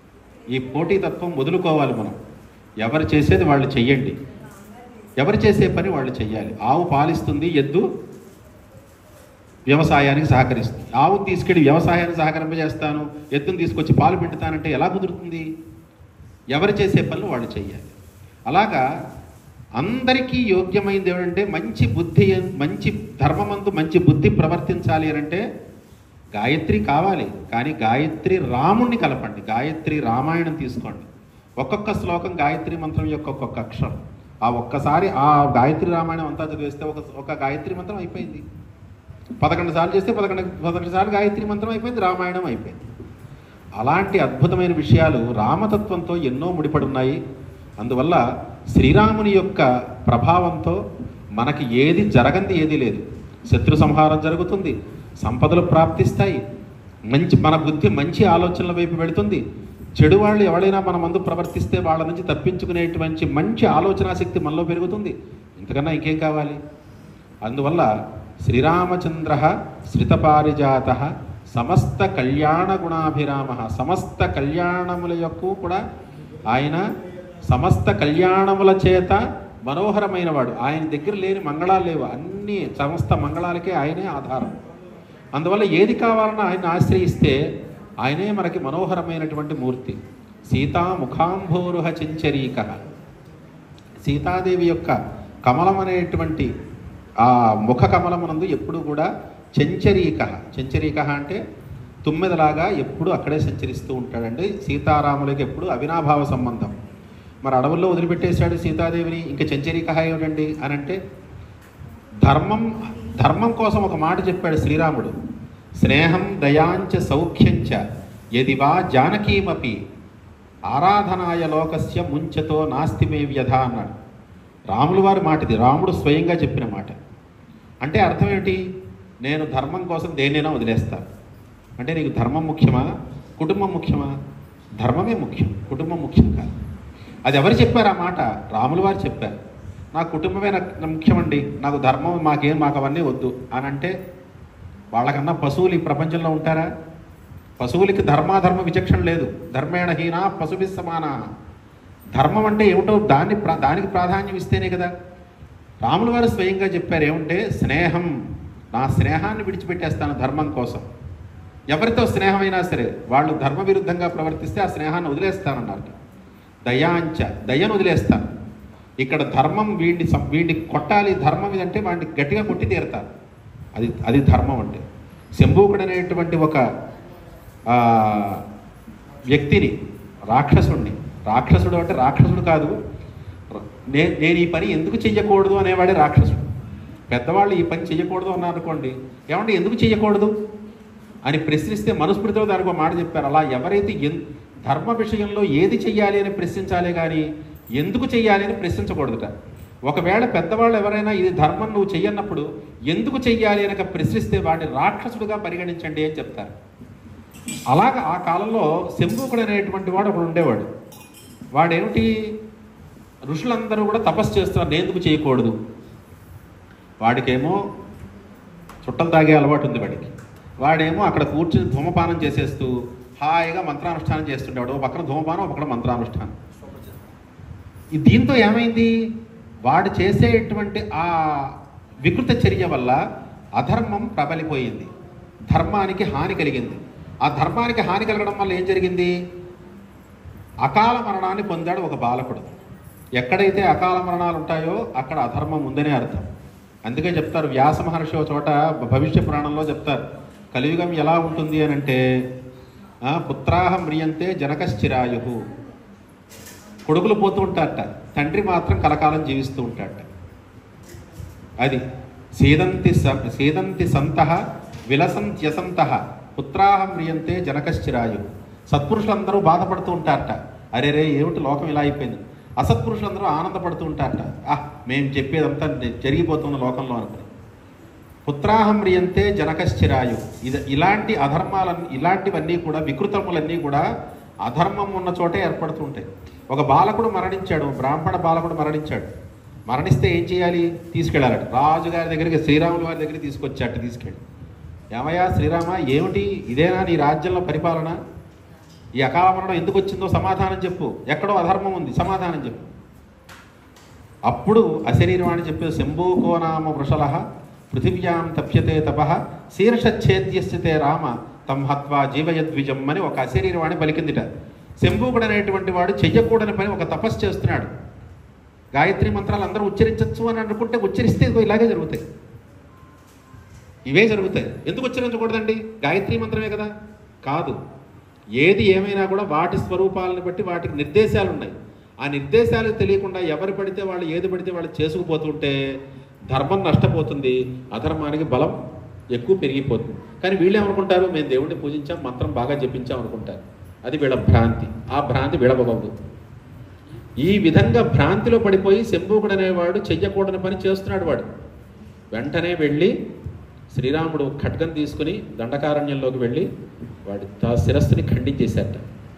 S2: ఈ పోటీతత్వం వదులుకోవాలి మనం. ఎవరు చేసేది వాళ్ళు చెయ్యండి, ఎవరు చేసే పని వాళ్ళు చెయ్యాలి. ఆవు పాలిస్తుంది, ఎద్దు వ్యవసాయానికి సహకరిస్తుంది. ఆవును తీసుకెళ్ళి వ్యవసాయానికి సహకరింపజేస్తాను, ఎద్దును తీసుకొచ్చి పాలు పిండుతానంటే ఎలా కుదురుతుంది? ఎవరు చేసే పనులు వాళ్ళు చెయ్యాలి. అలాగా అందరికీ యోగ్యమైనది ఏమంటే మంచి బుద్ధి, మంచి ధర్మమందు మంచి బుద్ధి ప్రవర్తించాలి అని అంటే గాయత్రి కావాలి. కానీ గాయత్రి రాముణ్ణి కలపండి, గాయత్రి రామాయణం తీసుకోండి. ఒక్కొక్క శ్లోకం గాయత్రి మంత్రం యొక్క ఒక్కొక్క అక్షరం. ఆ ఒక్కసారి ఆ గాయత్రి రామాయణం అంతా చదివేస్తే ఒక గాయత్రి మంత్రం అయిపోయింది. 11 సార్లు చేస్తే 11 సార్లు గాయత్రి మంత్రం అయిపోయింది, రామాయణం అయిపోయింది. అలాంటి అద్భుతమైన విషయాలు రామతత్వంతో ఎన్నో ముడిపడి ఉన్నాయి. అందువల్ల శ్రీరాముని యొక్క ప్రభావంతో మనకి ఏది జరగంది ఏదీ లేదు. శత్రు సంహారం జరుగుతుంది, సంపదలు ప్రాప్తిస్తాయి, మన బుద్ధి మంచి ఆలోచనల వైపు వెళుతుంది. చెడు వాళ్ళు ఎవరైనా మన ముందు ప్రవర్తిస్తే వాళ్ళ నుంచి తప్పించుకునేటువంటి మంచి ఆలోచనా శక్తి మనలో పెరుగుతుంది. ఇంతకన్నా ఇంకేం కావాలి? అందువల్ల శ్రీరామచంద్ర శ్రితపారిజాత సమస్త కళ్యాణ గుణాభిరామ. సమస్త కళ్యాణముల యొక్క కూడా ఆయన సమస్త కళ్యాణముల చేత మనోహరమైన వాడు. ఆయన దగ్గర లేని మంగళాలు లేవు, అన్ని సమస్త మంగళాలకే ఆయనే ఆధారం. అందువల్ల ఏది కావాలన్నా ఆయన ఆశ్రయిస్తే ఆయనే మనకి మనోహరమైనటువంటి మూర్తి. సీతాముఖాంభోరుహ చెంచరీక. సీతాదేవి యొక్క కమలం అనేటువంటి ఆ ముఖ కమలమునందు ఎప్పుడు కూడా చెంచరీక. చెంచరీక అంటే తుమ్మెదలాగా ఎప్పుడు అక్కడే సంచరిస్తూ ఉంటాడండి. సీతారాములకి ఎప్పుడు అవినాభావ సంబంధం. మరి అడవుల్లో వదిలిపెట్టేశాడు సీతాదేవిని, ఇంకా చెంచరీక ఏమిటండి అని అంటే ధర్మం కోసం ఒక మాట చెప్పాడు శ్రీరాముడు. స్నేహం దయాంచ సౌఖ్యంచ యది వా జానకీమపి ఆరాధనాయ లోకస్య ముంచతో నాస్తి మే వ్యధ అన్నాడు. రాముల వారి మాట ఇది, రాముడు స్వయంగా చెప్పిన మాట. అంటే అర్థం ఏమిటి? నేను ధర్మం కోసం దేన్నైనా వదిలేస్తాను. అంటే నీకు ధర్మం ముఖ్యమా, కుటుంబం ముఖ్యమా? ధర్మమే ముఖ్యం, కుటుంబం ముఖ్యం కాదు. అది ఎవరు చెప్పారు ఆ మాట? రాముల వారు చెప్పారు. నా కుటుంబమే నాకు ముఖ్యమండి, నాకు ధర్మం మాకు అవన్నీ వద్దు అని అంటే వాళ్ళకన్నా పశువులు ఈ ప్రపంచంలో ఉంటారా? పశువులకి ధర్మాధర్మ విచక్షణ లేదు. ధర్మేణ హీనా పశుభి సమాన. ధర్మం అంటే ఏమిటో దానికి ప్రాధాన్యం ఇస్తేనే కదా. రాముల వారు స్వయంగా చెప్పారు ఏమంటే, స్నేహం, నా స్నేహాన్ని విడిచిపెట్టేస్తాను ధర్మం కోసం. ఎవరితో స్నేహమైనా సరే వాళ్ళు ధర్మ విరుద్ధంగా ప్రవర్తిస్తే ఆ స్నేహాన్ని వదిలేస్తానన్నారు. దయాంచ, దయను వదిలేస్తాను. ఇక్కడ ధర్మం వీడిని కొట్టాలి, ధర్మం ఇదంటే వాడిని గట్టిగా కొట్టి తీరుతారు. అది ధర్మం అంటే. శంభూకుడు అనేటువంటి ఒక వ్యక్తిని, రాక్షసుడు అంటే రాక్షసుడు కాదు, నేను ఈ పని ఎందుకు చెయ్యకూడదు అనేవాడే రాక్షసుడు. పెద్దవాళ్ళు ఈ పని చెయ్యకూడదు అన్నారనుకోండి, ఏమంటే ఎందుకు చెయ్యకూడదు అని ప్రశ్నిస్తే మనస్మృతిలో దానికి ఒక మాట చెప్పారు. అలా ఎవరైతే ధర్మ విషయంలో ఏది చెయ్యాలి అని ప్రశ్నించాలి కానీ ఎందుకు చెయ్యాలి అని ప్రశ్నించకూడదుట. ఒకవేళ పెద్దవాళ్ళు ఎవరైనా ఇది ధర్మం నువ్వు చెయ్యన్నప్పుడు ఎందుకు చెయ్యాలి అని ప్రశ్నిస్తే వాడిని రాక్షసుడుగా పరిగణించండి అని చెప్తారు. అలాగా ఆ కాలంలో శంభూకుడు అనేటువంటి వాడు ఒకడు ఉండేవాడు. వాడేమిటి, ఋషులందరూ కూడా తపస్సు చేస్తున్నారు, నేను ఎందుకు చేయకూడదు. వాడికేమో చుట్టలు తాగే అలవాటు ఉంది వాడేమో అక్కడ కూర్చుని ధూమపానం చేసేస్తూ హాయిగా మంత్రానుష్ఠానం చేస్తుండేవాడు. ఒక పక్కన ధూమపానం, ఒక పక్కన మంత్రానుష్ఠానం. దీంతో ఏమైంది, వాడు చేసేటువంటి ఆ వికృత చర్య వల్ల అధర్మం ప్రబలిపోయింది, ధర్మానికి హాని కలిగింది. ఆ ధర్మానికి హాని కలగడం వల్ల ఏం జరిగింది, అకాల మరణాన్ని పొందాడు ఒక బాలకుడు. ఎక్కడైతే అకాల మరణాలు ఉంటాయో అక్కడ అధర్మం ఉందనే అర్థం. అందుకే చెప్తారు వ్యాస మహర్షి ఒక చోట భవిష్య పురాణంలో చెప్తారు, కలియుగం ఎలా ఉంటుంది అని అంటే, పుత్రాహ మ్రియంతే జనకశ్చిరాయు, కొడుకులు పోతూ ఉంటారట, తండ్రి మాత్రం కలకాలం జీవిస్తూ ఉంటాడట. అది సీదంతి సంతః విలసంత్యసంతః పుత్రాహ మ్రియంతే జనకశ్చిరాయు. సత్పురుషులందరూ బాధపడుతూ ఉంటారట, అరే రే ఏమిటి లోకం ఇలా అయిపోయింది. అసత్పురుషులందరూ ఆనందపడుతూ ఉంటారట, మేము చెప్పేదంతా జరిగిపోతున్న లోకంలో అనుకుని. పుత్రాహం మ్రియంతే జనకశ్చిరాయు. ఇలాంటి ఇలాంటివన్నీ కూడా, వికృతములన్నీ కూడా అధర్మం ఉన్న చోటే ఏర్పడుతుంటాయి. ఒక బాలకుడు మరణించాడు, బ్రాహ్మణ బాలకుడు మరణిస్తే ఏం చేయాలి, తీసుకెళ్ళాలట రాజుగారి దగ్గరికి, శ్రీరాముల వారి దగ్గరికి తీసుకెళ్ళి, ఏమయ్యా శ్రీరామ, ఏమిటి ఇదేనా నీ రాజ్యంలో పరిపాలన, ఈ అకాల మరణం ఎందుకు వచ్చిందో సమాధానం చెప్పు, ఎక్కడో అధర్మం ఉంది సమాధానం చెప్పు. అప్పుడు అశరీరవాణి చెప్పే, శంభూకో నామ వృషలః పృథివ్యాం తప్యతే తపః శీర్షచ్ఛేద్యస్తే రామ తం హత్వా జీవయద్విజం అని ఒక అశరీరవాణి పలికిందిట. శంభూకుడు అనేటువంటి వాడు చెయ్యకూడని పని ఒక తపస్సు చేస్తున్నాడు. గాయత్రి మంత్రాలు అందరూ ఉచ్చరించవచ్చు అని అనుకుంటే ఉచ్చరిస్తే ఇలాగే జరుగుతాయి, ఇవే జరుగుతాయి. ఎందుకు ఉచ్చరించకూడదండి, గాయత్రి మంత్రమే కదా? కాదు, ఏది ఏమైనా కూడా వాటి స్వరూపాలను బట్టి వాటికి నిర్దేశాలు ఉన్నాయి. ఆ నిర్దేశాలు తెలియకుండా ఎవరు పడితే వాళ్ళు ఏది పడితే వాళ్ళు చేసుకుపోతుంటే ధర్మం నష్టపోతుంది, అధర్మానికి బలం ఎక్కువ పెరిగిపోతుంది. కానీ వీళ్ళు ఏమనుకుంటారు, మేము దేవుడిని పూజించాం, మంత్రం బాగా జపించాం అనుకుంటారు. అది వీళ్ళ భ్రాంతి. ఆ భ్రాంతి విడవకూడదు. ఈ విధంగా భ్రాంతిలో పడిపోయి శంభూకుడు అనేవాడు చెయ్యకూడని పని చేస్తున్నాడు. వాడు వెంటనే వెళ్ళి శ్రీరాముడు ఖడ్గం తీసుకుని దండకారణ్యంలోకి వెళ్ళి వాడి శిరస్సుని ఖండించేశాట.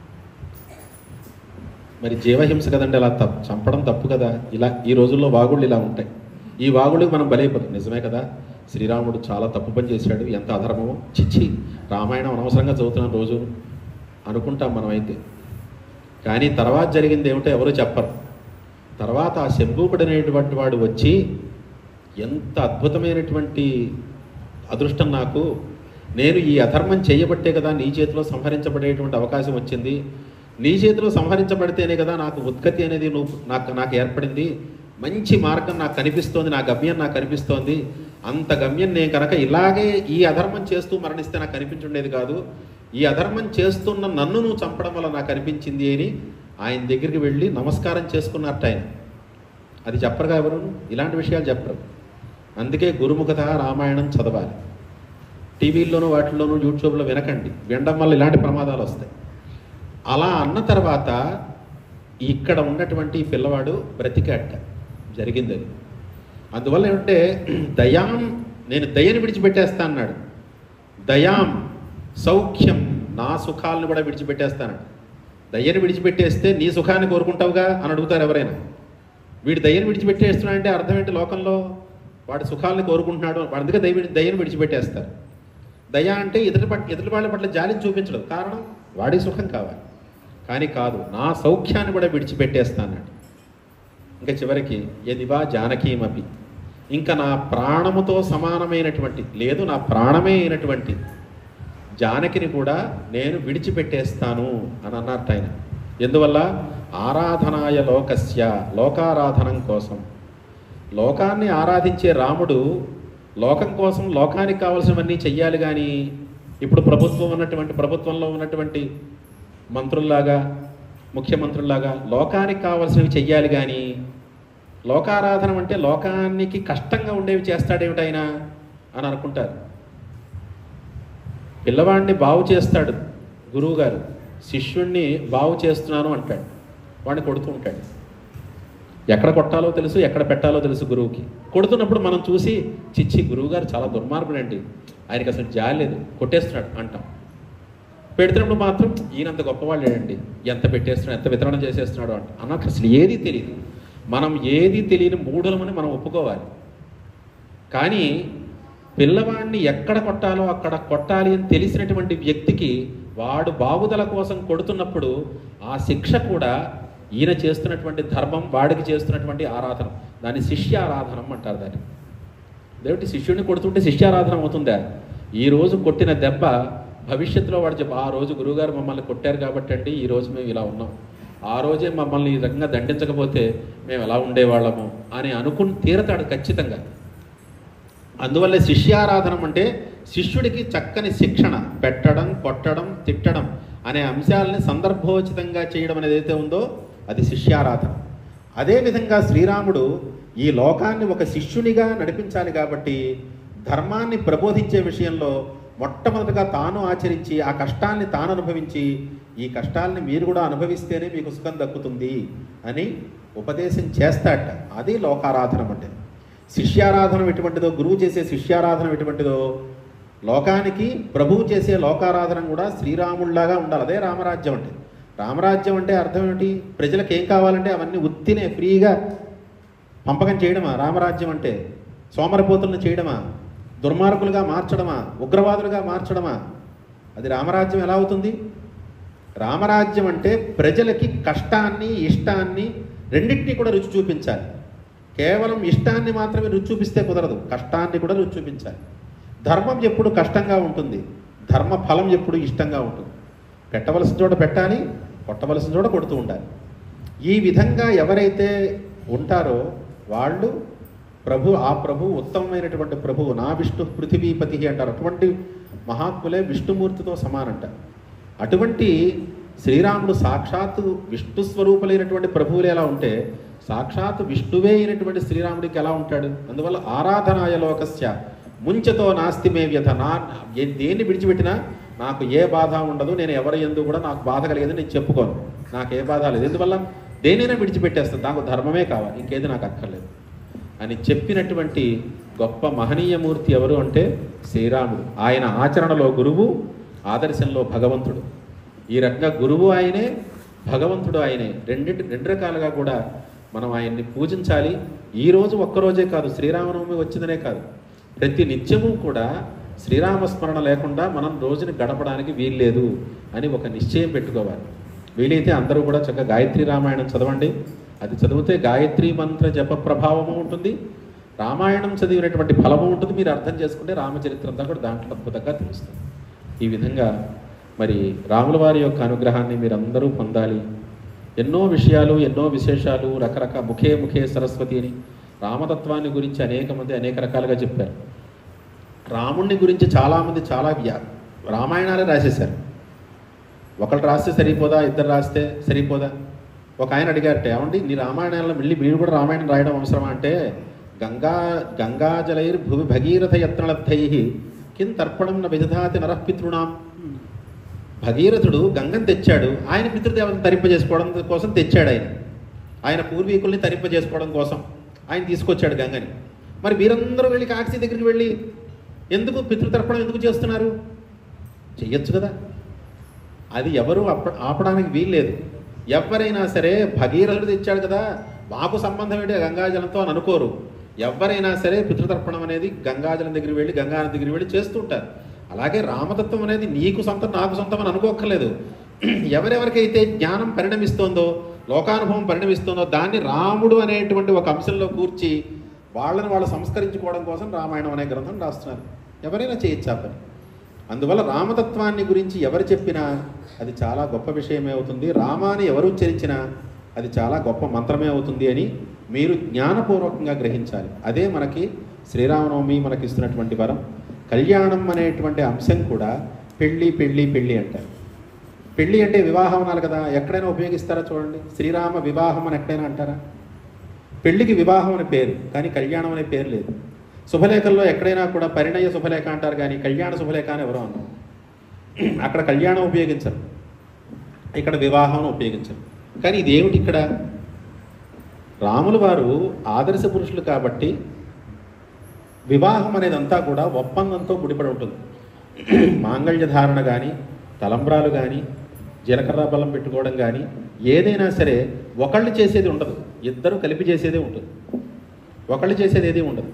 S2: మరి జీవహింస కదండి, అలా చంపడం తప్పు కదా. ఇలా ఈ రోజుల్లో వాగుళ్ళు ఇలా ఉంటాయి. ఈ వాగుళ్ళకి మనం బలైపోతాం. నిజమే కదా, శ్రీరాముడు చాలా తప్పు పని చేశాడు, ఎంత అధర్మమో, చిచ్చి రామాయణం అనవసరంగా చదువుతున్నాం రోజు అనుకుంటాం మనమైతే. కానీ తర్వాత జరిగింది ఏమిటో ఎవరో చెప్పరు. తర్వాత ఆ శంభూకుడు అనేటువంటి వాడు వచ్చి, ఎంత అద్భుతమైనటువంటి అదృష్టం నాకు, నేను ఈ అధర్మం చేయబట్టే కదా నీ చేతిలో సంహరించబడేటువంటి అవకాశం వచ్చింది, నీ చేతిలో సంహరించబడితేనే కదా నాకు ఉత్పత్తి అనేది నాకు ఏర్పడింది, మంచి మార్గం నాకు కనిపిస్తోంది, నా గమ్యం నాకు కనిపిస్తోంది. అంత గమ్యం నేను కనుక ఇలాగే ఈ అధర్మం చేస్తూ మరణిస్తే నాకు కనిపించుండేది కాదు, ఈ అధర్మం చేస్తున్న నన్ను నువ్వు చంపడం వల్ల నాకు అనిపించింది అని ఆయన దగ్గరికి వెళ్ళి నమస్కారం చేసుకున్నట్టు ఆయన. అది చెప్పరుగా ఎవరు, ఇలాంటి విషయాలు చెప్పరు. అందుకే గురుముఖత రామాయణం చదవాలి. టీవీల్లోనూ వాటిల్లోనూ యూట్యూబ్లో వినకండి, వినడం వల్ల ఇలాంటి ప్రమాదాలు వస్తాయి. అలా అన్న తర్వాత ఇక్కడ ఉన్నటువంటి పిల్లవాడు బ్రతికాట, జరిగింది అది. అందువల్ల ఏమంటే దయాం, నేను దయని విడిచిపెట్టేస్తా అన్నాడు. దయాం సౌఖ్యం, నా సుఖాలను కూడా విడిచిపెట్టేస్తాను. దయ్యని విడిచిపెట్టేస్తే నీ సుఖాన్ని కోరుకుంటావుగా అని అడుగుతారు ఎవరైనా. వీడు దయ్యని విడిచిపెట్టేస్తున్నాడంటే అర్థం ఏంటి? లోకంలో వాడి సుఖాలను కోరుకుంటున్నాడు, అందుకే దయ్యని విడిచిపెట్టేస్తారు. దయ అంటే ఎదుటి వాళ్ళ పట్ల జాలిని చూపించడం, కారణం వాడి సుఖం కావాలి. కానీ కాదు, నా సౌఖ్యాన్ని కూడా విడిచిపెట్టేస్తాను. ఇంకా చివరికి యదివా జానకీమపి, ఇంకా నా ప్రాణముతో సమానమైనటువంటి, లేదు నా ప్రాణమే అయినటువంటి జానకిని కూడా నేను విడిచిపెట్టేస్తాను అని అన్నట్టు ఆయన. ఎందువల్ల? ఆరాధనాయ లోకస్య, లోకారాధనం కోసం. లోకాన్ని ఆరాధించే రాముడు లోకం కోసం లోకానికి కావాల్సినవన్నీ చెయ్యాలి. కానీ ఇప్పుడు ప్రభుత్వంలో ఉన్నటువంటి మంత్రుల్లాగా, ముఖ్యమంత్రుల్లాగా లోకానికి కావాల్సినవి చెయ్యాలి. కానీ లోకారాధన అంటే లోకానికి కష్టంగా ఉండేవి చేస్తాడేమిటైనా అని అనుకుంటారు. పిల్లవాడిని బాగు చేస్తాడు గురువుగారు, శిష్యుణ్ణి బాగు చేస్తున్నాను అంటాడు, వాడిని కొడుతూ ఉంటాడు. ఎక్కడ కొట్టాలో తెలుసు, ఎక్కడ పెట్టాలో తెలుసు గురువుకి. కొడుతున్నప్పుడు మనం చూసి చిచ్చి గురువుగారు చాలా దుర్మార్గుడండి, ఆయనకి అసలు జాలి లేదు, కొట్టేస్తున్నాడు అంటాం. పెడుతున్నప్పుడు మాత్రం ఈయనంత గొప్పవాళ్ళు లేడండి, ఎంత పెట్టేస్తున్నాడు, ఎంత వితరణ చేసేస్తున్నాడు అంట. అన్నకు అసలు ఏది తెలియదు. మనం ఏది తెలియని మూఢులమని మనం ఒప్పుకోవాలి. కానీ పిల్లవాడిని ఎక్కడ కొట్టాలో అక్కడ కొట్టాలి అని తెలిసినటువంటి వ్యక్తికి వాడు బాగుదల కోసం కొడుతున్నప్పుడు ఆ శిక్ష కూడా ఈయన చేస్తున్నటువంటి ధర్మం, వాడికి చేస్తున్నటువంటి ఆరాధన, దాన్ని శిష్యారాధనం అంటారు. దాన్ని దేవుడి శిష్యుడిని కొడుతుంటే శిష్యారాధన అవుతుందా? ఈరోజు కొట్టిన దెబ్బ భవిష్యత్తులో వాడు చెప్పి, ఆ రోజు గురువుగారు మమ్మల్ని కొట్టారు కాబట్టి అండి ఈరోజు మేము ఇలా ఉన్నాం, ఆ రోజే మమ్మల్ని ఈ రకంగా దండించకపోతే మేము ఎలా ఉండేవాళ్ళము అని అనుకుని తీరతాడు ఖచ్చితంగా. అందువల్ల శిష్యారాధనం అంటే శిష్యుడికి చక్కని శిక్షణ పెట్టడం, కొట్టడం, తిట్టడం అనే అంశాలని సందర్భోచితంగా చేయడం అనేది ఏదైతే ఉందో అది శిష్యారాధన. అదేవిధంగా శ్రీరాముడు ఈ లోకాన్ని ఒక శిష్యునిగా నడిపించాలి కాబట్టి ధర్మాన్ని ప్రబోధించే విషయంలో మొట్టమొదటిగా తాను ఆచరించి ఆ కష్టాన్ని తాను అనుభవించి, ఈ కష్టాలని మీరు కూడా అనుభవిస్తేనే మీకు సుఖం దక్కుతుంది అని ఉపదేశం చేస్తాట. అది లోకారాధనం అంటే. శిష్యారాధనం ఎటువంటిదో, గురువు చేసే శిష్యారాధనం ఎటువంటిదో, లోకానికి ప్రభువు చేసే లోకారాధన కూడా శ్రీరాముళ్లాగా ఉండాలి. అదే రామరాజ్యం అంటే. రామరాజ్యం అంటే అర్థం ఏమిటి? ప్రజలకు ఏం కావాలంటే అవన్నీ ఉత్తినే ఫ్రీగా పంపకం చేయడమా రామరాజ్యం అంటే? సోమరపోతులను చేయడమా? దుర్మార్గులుగా మార్చడమా? ఉగ్రవాదులుగా మార్చడమా? అది రామరాజ్యం ఎలా అవుతుంది? రామరాజ్యం అంటే ప్రజలకి కష్టాన్ని, ఇష్టాన్ని రెండింటినీ కూడా రుచి చూపించాలి. కేవలం ఇష్టాన్ని మాత్రమే రుచి చూపిస్తే కుదరదు, కష్టాన్ని కూడా రుచి చూపించాలి. ధర్మం ఎప్పుడు కష్టంగా ఉంటుంది, ధర్మ ఫలం ఎప్పుడు ఇష్టంగా ఉంటుంది. పెట్టవలసిన చోట పెట్టాలి, కొట్టవలసిన చోట కొడుతూ ఉండాలి. ఈ విధంగా ఎవరైతే ఉంటారో వాళ్ళు ఆ ప్రభు ఉత్తమమైనటువంటి ప్రభువు. నా విష్ణు పృథివీపతి అంటారు. అటువంటి మహాత్ములే విష్ణుమూర్తితో సమానంట. అటువంటి శ్రీరాముడు సాక్షాత్తు విష్ణు స్వరూపులైనటువంటి ప్రభువులు ఎలా ఉంటే సాక్షాత్తు విష్ణువే అయినటువంటి శ్రీరాముడికి ఎలా ఉంటాడు? అందువల్ల ఆరాధనాయ లోకస్య ముంచతో నాస్తి మే వ్యథ. దేన్ని విడిచిపెట్టినా నాకు ఏ బాధ ఉండదు, నేను ఎవరి యందు కూడా నాకు బాధ కలిగేది నేను చెప్పుకోను, నాకు ఏ బాధ లేదు. ఎందువల్ల దేనైనా విడిచిపెట్టేస్తాను, నాకు ధర్మమే కావాలి, ఇంకేది నాకు అక్కర్లేదు అని చెప్పినటువంటి గొప్ప మహనీయమూర్తి ఎవరు అంటే శ్రీరాముడు. ఆయన ఆచరణలో గురువు, ఆదర్శంలో భగవంతుడు. ఈ రకంగా గురువు ఆయనే, భగవంతుడు ఆయనే. రెండు రకాలుగా కూడా మనం ఆయన్ని పూజించాలి. ఈరోజు ఒక్కరోజే కాదు, శ్రీరామనవమి వచ్చిందనే కాదు, ప్రతి నిత్యము కూడా శ్రీరామస్మరణ లేకుండా మనం రోజుని గడపడానికి వీల్లేదు అని ఒక నిశ్చయం పెట్టుకోవాలి. వీలైతే అందరూ కూడా చక్కగా గాయత్రి రామాయణం చదవండి. అది చదివితే గాయత్రి మంత్ర జప ప్రభావము ఉంటుంది, రామాయణం చదివినటువంటి ఫలము ఉంటుంది. మీరు అర్థం చేసుకుంటే రామచరిత్ర అంతా కూడా దాంట్లో అద్భుతంగా తెలుస్తుంది. ఈ విధంగా మరి రాముల వారి యొక్క అనుగ్రహాన్ని మీరందరూ పొందాలి. ఎన్నో విషయాలు, ఎన్నో విశేషాలు, రకరకాల ముఖే సరస్వతి అని రామతత్వాన్ని గురించి అనేక రకాలుగా చెప్పారు. రాముణ్ణి గురించి చాలామంది చాలా రామాయణాలే రాసేశారు. ఒకళ్ళు రాస్తే సరిపోదా, ఇద్దరు రాస్తే సరిపోదా? ఒక ఆయన అడిగారట, ఏమండి నీ రామాయణంలో మళ్ళీ మీరు కూడా రామాయణం రాయడం అవసరమా అంటే, గంగాజలైర్ భూమి భగీరథ యత్నలబ్ధై కిం తర్పణం న విదధాతి నరఃపితృణాం. భగీరథుడు గంగను తెచ్చాడు, ఆయన పితృదేవతను తరింపజేసుకోవడం కోసం తెచ్చాడు. ఆయన పూర్వీకుల్ని తరింపజేసుకోవడం కోసం ఆయన తీసుకొచ్చాడు గంగని. మరి మీరందరూ వెళ్ళి కాక్షి దగ్గరికి వెళ్ళి ఎందుకు పితృతర్పణం ఎందుకు చేస్తున్నారు? చెయ్యొచ్చు కదా. అది ఎవరు ఆపడానికి వీల్లేదు. ఎవరైనా సరే భగీరథుడు తెచ్చాడు కదా, మాకు సంబంధం ఏంటి గంగాజలంతో అని అనుకోరు. ఎవరైనా సరే పితృతర్పణం అనేది గంగాజలం దగ్గరికి వెళ్ళి గంగానది దగ్గరికి వెళ్ళి చేస్తుంటారు. అలాగే రామతత్వం అనేది నీకు సొంతం నాకు సొంతం అని అనుకోక్కర్లేదు. ఎవరెవరికైతే జ్ఞానం పరిణమిస్తోందో, లోకానుభవం పరిణమిస్తోందో దాన్ని రాముడు అనేటువంటి ఒక అంశంలో కూర్చి వాళ్ళని వాళ్ళు సంస్కరించుకోవడం కోసం రామాయణం అనే గ్రంథం రాస్తున్నారు. ఎవరైనా చేయొచ్చా పని. అందువల్ల రామతత్వాన్ని గురించి ఎవరు చెప్పినా అది చాలా గొప్ప విషయమే అవుతుంది. రామాని ఎవరు ఉచ్చరించినా అది చాలా గొప్ప మంత్రమే అవుతుంది అని మీరు జ్ఞానపూర్వకంగా గ్రహించాలి. అదే మనకి శ్రీరామనవమి మనకి ఇస్తున్నటువంటి వరం. కళ్యాణం అనేటువంటి అంశం కూడా పెళ్ళి పెళ్ళి పెళ్ళి అంటారు. పెళ్ళి అంటే వివాహం అనాలి కదా. ఎక్కడైనా ఉపయోగిస్తారా చూడండి. శ్రీరామ వివాహం అని ఎక్కడైనా అంటారా? పెళ్ళికి వివాహం అనే పేరు, కానీ కళ్యాణం అనే పేరు లేదు. శుభలేఖల్లో ఎక్కడైనా కూడా పరిణయ శుభలేఖ అంటారు, కానీ కళ్యాణ శుభలేఖ అని ఎవరో అన్నారు. అక్కడ కళ్యాణం ఉపయోగించరు, ఇక్కడ వివాహం ఉపయోగించరు. కానీ ఇదేమిటి ఇక్కడ? రాములు వారు ఆదర్శ పురుషులు కాబట్టి వివాహం అనేదంతా కూడా ఒప్పందంతో ముడిపడి ఉంటుంది. మాంగళ్య ధారణ కానీ, తలంబ్రాలు కానీ, జీలకర్ర బెల్లం పెట్టుకోవడం కానీ ఏదైనా సరే ఒకళ్ళు చేసేది ఉండదు, ఇద్దరు కలిపి చేసేదే ఉంటుంది. ఒకళ్ళు చేసేది ఏది ఉండదు.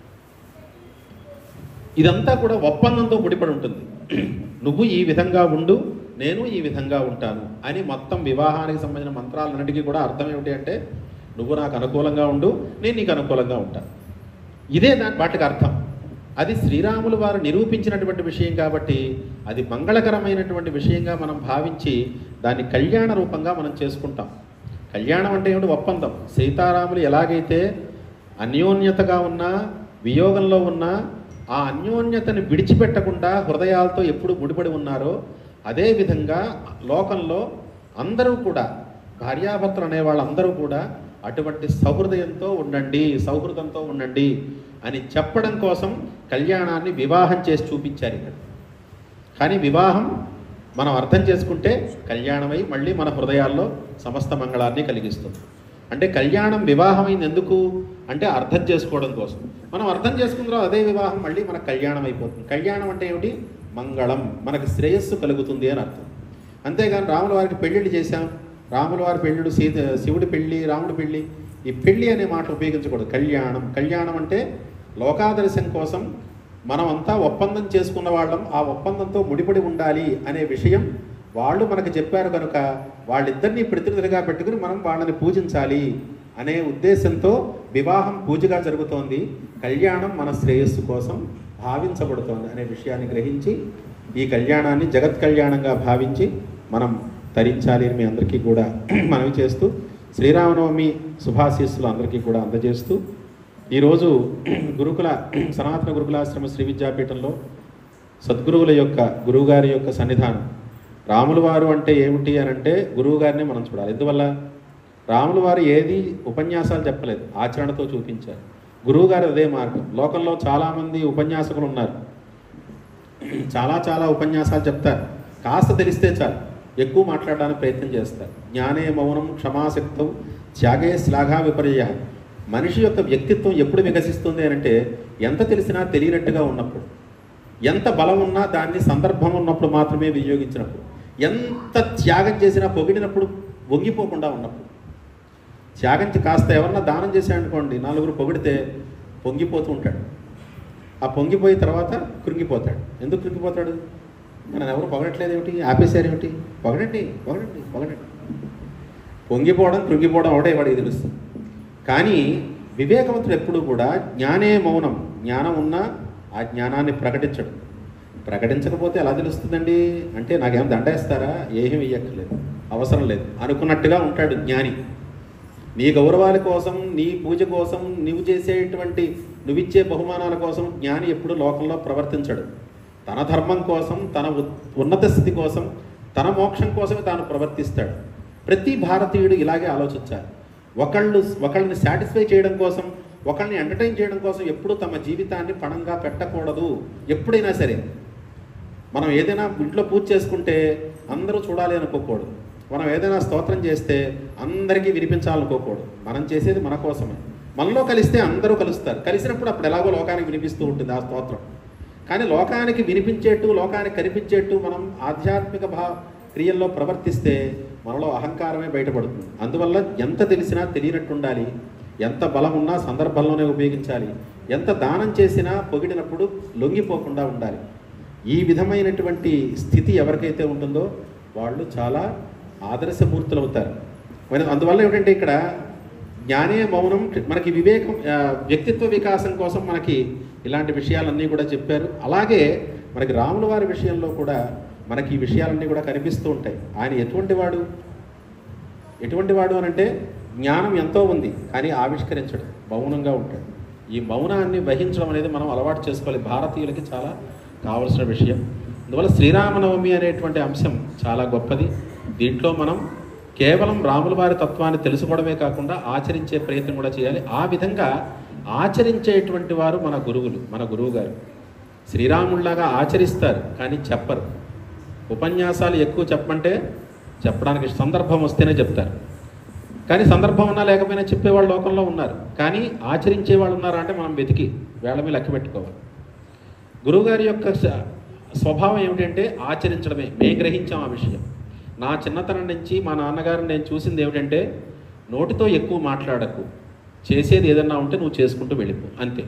S2: ఇదంతా కూడా ఒప్పందంతో ముడిపడి ఉంటుంది. నువ్వు ఈ విధంగా ఉండు, నేను ఈ విధంగా ఉంటాను అని మొత్తం వివాహానికి సంబంధించిన మంత్రాలన్నిటికీ కూడా అర్థం ఏమిటి అంటే, నువ్వు నాకు అనుకూలంగా ఉండు, నేను నీకు అనుకూలంగా ఉంటాను. ఇదే వాటికి అర్థం. అది శ్రీరాములు వారు నిరూపించినటువంటి విషయం కాబట్టి అది మంగళకరమైనటువంటి విషయంగా మనం భావించి దాన్ని కళ్యాణ రూపంగా మనం చేసుకుంటాం. కళ్యాణం అంటే ఏమిటి? ఒప్పందం. సీతారాములు ఎలాగైతే అన్యోన్యతగా ఉన్నా, వియోగంలో ఉన్నా ఆ అన్యోన్యతను విడిచిపెట్టకుండా హృదయాలతో ఎప్పుడు ముడిపడి ఉన్నారో, అదేవిధంగా లోకంలో అందరూ కూడా భార్యాభర్తలు అనే వాళ్ళందరూ కూడా అటువంటి సౌహృదయంతో ఉండండి, సౌహృదంతో ఉండండి అని చెప్పడం కోసం కళ్యాణాన్ని వివాహం చేసి చూపించారు ఇక్కడ. కానీ వివాహం మనం అర్థం చేసుకుంటే కళ్యాణమై మళ్ళీ మన హృదయాల్లో సమస్త మంగళాన్ని కలిగిస్తుంది. అంటే కళ్యాణం వివాహమైంది ఎందుకు అంటే అర్థం చేసుకోవడం కోసం. మనం అర్థం చేసుకున్న తర్వాత అదే వివాహం మళ్ళీ మనకు కళ్యాణం అయిపోతుంది. కళ్యాణం అంటే ఏమిటి? మంగళం, మనకు శ్రేయస్సు కలుగుతుంది అని అర్థం. అంతేగాని రాముల వారికి పెళ్ళిళ్ళు చేశాం, రాముల వారి పెళ్ళిడు, శివుడి పెళ్ళి, రాముడి పెళ్ళి, ఈ పెళ్ళి అనే మాట ఉపయోగించకూడదు. కళ్యాణం. కళ్యాణం అంటే లోకాదర్శం కోసం మనమంతా ఒప్పందం చేసుకున్న వాళ్ళం, ఆ ఒప్పందంతో ముడిపడి ఉండాలి అనే విషయం వాళ్ళు మనకు చెప్పారు కనుక వాళ్ళిద్దరినీ ప్రతినిధులుగా పెట్టుకుని మనం వాళ్ళని పూజించాలి అనే ఉద్దేశంతో వివాహం పూజగా జరుగుతోంది. కళ్యాణం మన శ్రేయస్సు కోసం భావించబడుతోంది అనే విషయాన్ని గ్రహించి ఈ కళ్యాణాన్ని జగత్ కళ్యాణంగా భావించి మనం తరించాలి అని మీ అందరికీ కూడా మనవి చేస్తూ, శ్రీరామనవమి శుభాశీస్సులు అందరికీ కూడా అందజేస్తూ, ఈరోజు సనాతన గురుకులాశ్రమ శ్రీ విద్యాపీఠంలో సద్గురువుల యొక్క గురువుగారి యొక్క సన్నిధానం. రాముల వారు అంటే ఏమిటి అని అంటే గురువుగారిని మనం చూడాలి. ఎందువల్ల? రాముల వారు ఏది ఉపన్యాసాలు చెప్పలేదు, ఆచరణతో చూపించారు. గురువుగారు అదే మార్గం. లోకంలో చాలామంది ఉపన్యాసకులు ఉన్నారు, చాలా ఉపన్యాసాలు చెప్తారు, కాస్త తెలిస్తే చాలు ఎక్కువ మాట్లాడడానికి ప్రయత్నం చేస్తారు. జ్ఞానే మౌనం క్షమాశక్తం త్యాగే శ్లాఘా విపర్య. మనిషి యొక్క వ్యక్తిత్వం ఎప్పుడు వికసిస్తుంది అని అంటే ఎంత తెలిసినా తెలియనట్టుగా ఉన్నప్పుడు, ఎంత బలం ఉన్నా దాన్ని సందర్భం ఉన్నప్పుడు మాత్రమే వినియోగించినప్పుడు, ఎంత త్యాగం చేసినా పొగిడినప్పుడు వంగిపోకుండా ఉన్నప్పుడు. త్యాగం కాస్త ఎవరన్నా దానం చేశాడనుకోండి, నలుగురు పొగిడితే పొంగిపోతూ ఉంటాడు. ఆ పొంగిపోయిన తర్వాత కృంగిపోతాడు. ఎందుకు కృంగిపోతాడు? నన్ను ఎవరు పొగడట్లేదు ఏమిటి, ఆపేశారు ఏమిటి? పొగడండి పొగడండి పొగడండి. పొంగిపోవడం కృంగిపోవడం ఒకటే వాడికి తెలుస్తుంది. కానీ వివేకవంతుడు ఎప్పుడు కూడా జ్ఞానే మౌనం, జ్ఞానం ఉన్నా ఆ జ్ఞానాన్ని ప్రకటించడం. ప్రకటించకపోతే ఎలా తెలుస్తుందండి అంటే నాకేం దండేస్తారా? ఏమీ ఇయ్యక్కర్లేదు, అవసరం లేదు అనుకున్నట్టుగా ఉంటాడు జ్ఞాని. నీ గౌరవాల కోసం, నీ పూజ కోసం, నువ్వు చేసేటువంటి నువ్విచ్చే బహుమానాల కోసం జ్ఞాని ఎప్పుడు లోకంలో ప్రవర్తించడు. తన ధర్మం కోసం, తన ఉన్నత స్థితి కోసం, తన మోక్షం కోసమే తాను ప్రవర్తిస్తాడు. ప్రతి భారతీయుడు ఇలాగే ఆలోచించాలి. ఒకళ్ళని సాటిస్ఫై చేయడం కోసం ఒకరిని ఎంటర్టైన్ చేయడం కోసం ఎప్పుడూ తమ జీవితాన్ని పణంగా పెట్టకూడదు. ఎప్పుడైనా సరే మనం ఏదైనా ఇంట్లో పూజ చేసుకుంటే అందరూ చూడాలి అనుకోకూడదు. మనం ఏదైనా స్తోత్రం చేస్తే అందరికీ వినిపించాలనుకోకూడదు. మనం చేసేది మన కోసమే. మనలో కలిస్తే అందరూ కలుస్తారు. కలిసినప్పుడు అప్పుడు ఎలాగో లోకానికి వినిపిస్తూ ఉంటుంది ఆ స్తోత్రం. కానీ లోకానికి వినిపించేట్టు, లోకానికి కనిపించేట్టు మనం ఆధ్యాత్మిక క్రియల్లో ప్రవర్తిస్తే మనలో అహంకారమే బయటపడుతుంది. అందువల్ల ఎంత తెలిసినా తెలియనట్టు ఉండాలి, ఎంత బలం ఉన్నా సందర్భంలోనే ఉపయోగించాలి, ఎంత దానం చేసినా పొగిడినప్పుడు లొంగిపోకుండా ఉండాలి. ఈ విధమైనటువంటి స్థితి ఎవరికైతే ఉంటుందో వాళ్ళు చాలా ఆదర్శమూర్తులు అవుతారు. అందువల్ల ఏమిటంటే ఇక్కడ జ్ఞానే మౌనం మనకి వివేకం, వ్యక్తిత్వ వికాసం కోసం మనకి ఇలాంటి విషయాలన్నీ కూడా చెప్పారు. అలాగే మనకి రాముల వారి విషయంలో కూడా మనకి ఈ విషయాలన్నీ కూడా కనిపిస్తూ ఉంటాయి. ఆయన ఎటువంటి వాడు అని అంటే జ్ఞానం ఎంతో ఉంది కానీ ఆవిష్కరించడం, మౌనంగా ఉంటాడు. ఈ మౌనాన్ని వహించడం అనేది మనం అలవాటు చేసుకోవాలి. భారతీయులకి చాలా కావలసిన విషయం. అందువల్ల శ్రీరామనవమి అనేటువంటి అంశం చాలా గొప్పది. దీంట్లో మనం కేవలం రాముల వారి తత్వాన్ని తెలుసుకోవడమే కాకుండా ఆచరించే ప్రయత్నం కూడా చేయాలి. ఆ విధంగా ఆచరించేటువంటి వారు మన గురువులు, మన గురువు గారు. శ్రీరాముడిలాగా ఆచరిస్తారు కానీ చెప్పరు. ఉపన్యాసాలు ఎక్కువ చెప్పమంటే చెప్పడానికి సందర్భం వస్తేనే చెప్తారు. కానీ సందర్భం ఉన్నా లేకపోయినా చెప్పేవాళ్ళు లోకంలో ఉన్నారు. కానీ ఆచరించే వాళ్ళు ఉన్నారా అంటే మనం వెతికి వేళ మీద లెక్క పెట్టుకోవాలి. గురువుగారి యొక్క స్వభావం ఏమిటంటే ఆచరించడమే. మేము గ్రహించాం ఆ విషయం. నా చిన్నతనం నుంచి మా నాన్నగారిని నేను చూసింది ఏమిటంటే నోటితో ఎక్కువ మాట్లాడకు, చేసేది ఏదన్నా ఉంటే నువ్వు చేసుకుంటూ వెళ్ళిపో, అంతే.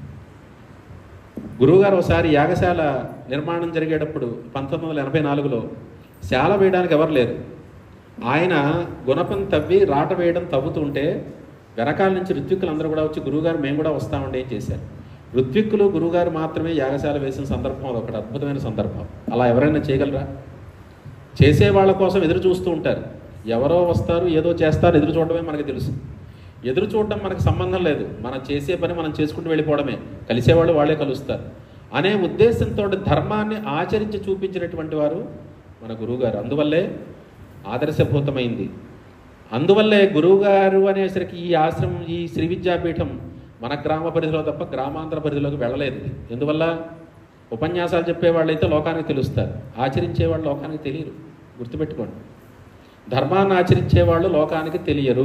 S2: గురువుగారు ఒకసారి యాగశాల నిర్మాణం జరిగేటప్పుడు 1984లో శాల వేయడానికి ఎవరు లేరు. ఆయన గుణపం తవ్వి రాట వేయడం తవ్వుతుంటే వెనకాల నుంచి ఋత్విక్కులు అందరూ కూడా వచ్చి గురువుగారు మేము కూడా వస్తామండి ఏం చేశారు. ఋత్విక్కులు గురువుగారు మాత్రమే యాగశాల వేసిన సందర్భం అదొకటి అద్భుతమైన సందర్భం. అలా ఎవరైనా చేయగలరా? చేసే వాళ్ళ కోసం ఎదురు చూస్తూ ఉంటారు. ఎవరో వస్తారు, ఏదో చేస్తారు, ఎదురు చూడడమే మనకి తెలుసు. ఎదురు చూడడం మనకు సంబంధం లేదు. మనం చేసే పని మనం చేసుకుంటూ వెళ్ళిపోవడమే. కలిసేవాళ్ళు వాళ్ళే కలుస్తారు అనే ఉద్దేశంతో ధర్మాన్ని ఆచరించి చూపించినటువంటి వారు మన గురువుగారు. అందువల్లే ఆదర్శభూతమైంది. అందువల్లే గురువుగారు అనేసరికి ఈ ఆశ్రమం, ఈ శ్రీ విద్యాపీఠం మన గ్రామ పరిధిలో తప్ప గ్రామాంతర పరిధిలోకి వెళ్ళలేదు. ఎందువల్ల ఉపన్యాసాలు చెప్పేవాళ్ళు అయితే లోకానికి తెలుస్తారు, ఆచరించేవాళ్ళు లోకానికి తెలియరు. గుర్తుపెట్టుకోండి, ధర్మాన్ని ఆచరించేవాళ్ళు లోకానికి తెలియరు.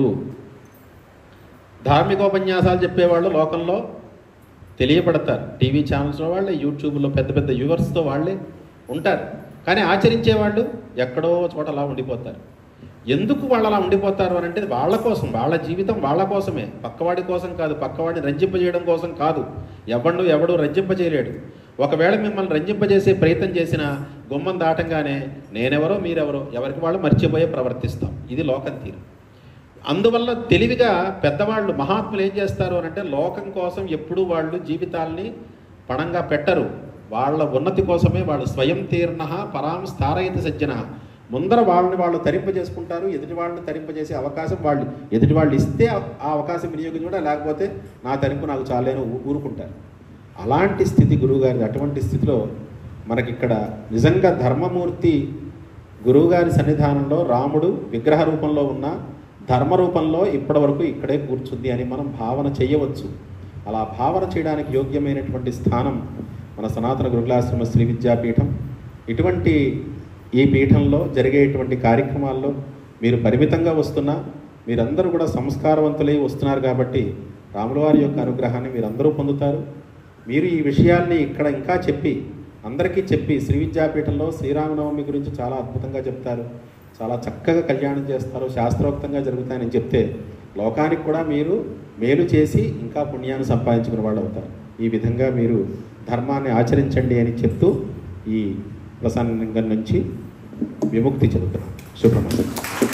S2: ధార్మికోపన్యాసాలు చెప్పేవాళ్ళు లోకంలో తెలియబడతారు. టీవీ ఛానల్స్లో వాళ్ళే, యూట్యూబ్లో పెద్ద పెద్ద వ్యూవర్స్తో వాళ్ళే ఉంటారు. కానీ ఆచరించేవాళ్ళు ఎక్కడో చోట అలా ఉండిపోతారు. ఎందుకు వాళ్ళు అలా ఉండిపోతారు అని అంటే వాళ్ళ కోసం, వాళ్ళ జీవితం వాళ్ళ కోసమే, పక్కవాడి కోసం కాదు, పక్కవాడిని రంజింపజేయడం కోసం కాదు. ఎవడు రంజింపజేయలేడు. ఒకవేళ మిమ్మల్ని రంజింపజేసే ప్రయత్నం చేసినా గుమ్మం దాటంగానే నేనెవరో మీరెవరో ఎవరికి వాళ్ళు మర్చిపోయే ప్రవర్తిస్తాం. ఇది లోకం తీరు. అందువల్ల తెలివిగా పెద్దవాళ్ళు, మహాత్ములు ఏం చేస్తారు అని అంటే లోకం కోసం ఎప్పుడూ వాళ్ళు జీవితాల్ని పణంగా పెట్టరు. వాళ్ళ ఉన్నతి కోసమే వాళ్ళు స్వయం తీర్ణ పరాం స్థారయతి సజ్జన. ముందర వాళ్ళని వాళ్ళు తరింపజేసుకుంటారు. ఎదుటి వాళ్ళని తరింపజేసే అవకాశం వాళ్ళు ఎదుటి వాళ్ళు ఇస్తే ఆ అవకాశం వినియోగించుకుంటే, లేకపోతే నా తరింపు నాకు చాలేను ఊరుకుంటారు. అలాంటి స్థితి గురువుగారిది. అటువంటి స్థితిలో మనకిక్కడ నిజంగా ధర్మమూర్తి గురువుగారి సన్నిధానంలో రాముడు విగ్రహ రూపంలో ఉన్న ధర్మ రూపంలో ఇప్పటి వరకు ఇక్కడే కూర్చుంది అని మనం భావన చేయవచ్చు. అలా భావన చేయడానికి యోగ్యమైనటువంటి స్థానం మన సనాతన గురుకులాశ్రమ శ్రీ విద్యాపీఠం. ఇటువంటి ఈ పీఠంలో జరిగేటువంటి కార్యక్రమాల్లో మీరు పరిమితంగా వస్తున్నా మీరందరూ కూడా సంస్కారవంతులై వస్తున్నారు కాబట్టి రాముల వారి యొక్క అనుగ్రహాన్ని మీరందరూ పొందుతారు. మీరు ఈ విషయాల్ని ఇక్కడ ఇంకా చెప్పి అందరికీ చెప్పి శ్రీ విద్యాపీఠంలో శ్రీరామనవమి గురించి చాలా అద్భుతంగా చెప్తారు, చాలా చక్కగా కళ్యాణం చేస్తారు, శాస్త్రోక్తంగా జరుగుతాయని చెప్తే లోకానికి కూడా మీరు మేలు చేసి ఇంకా పుణ్యాన్ని సంపాదించుకునే వాళ్ళు అవుతారు. ఈ విధంగా మీరు ధర్మాన్ని ఆచరించండి అని చెప్తూ ఈ ప్రసంగం నుంచి విముక్తి చెందుతున్నాం. శుభ్రమస్తం.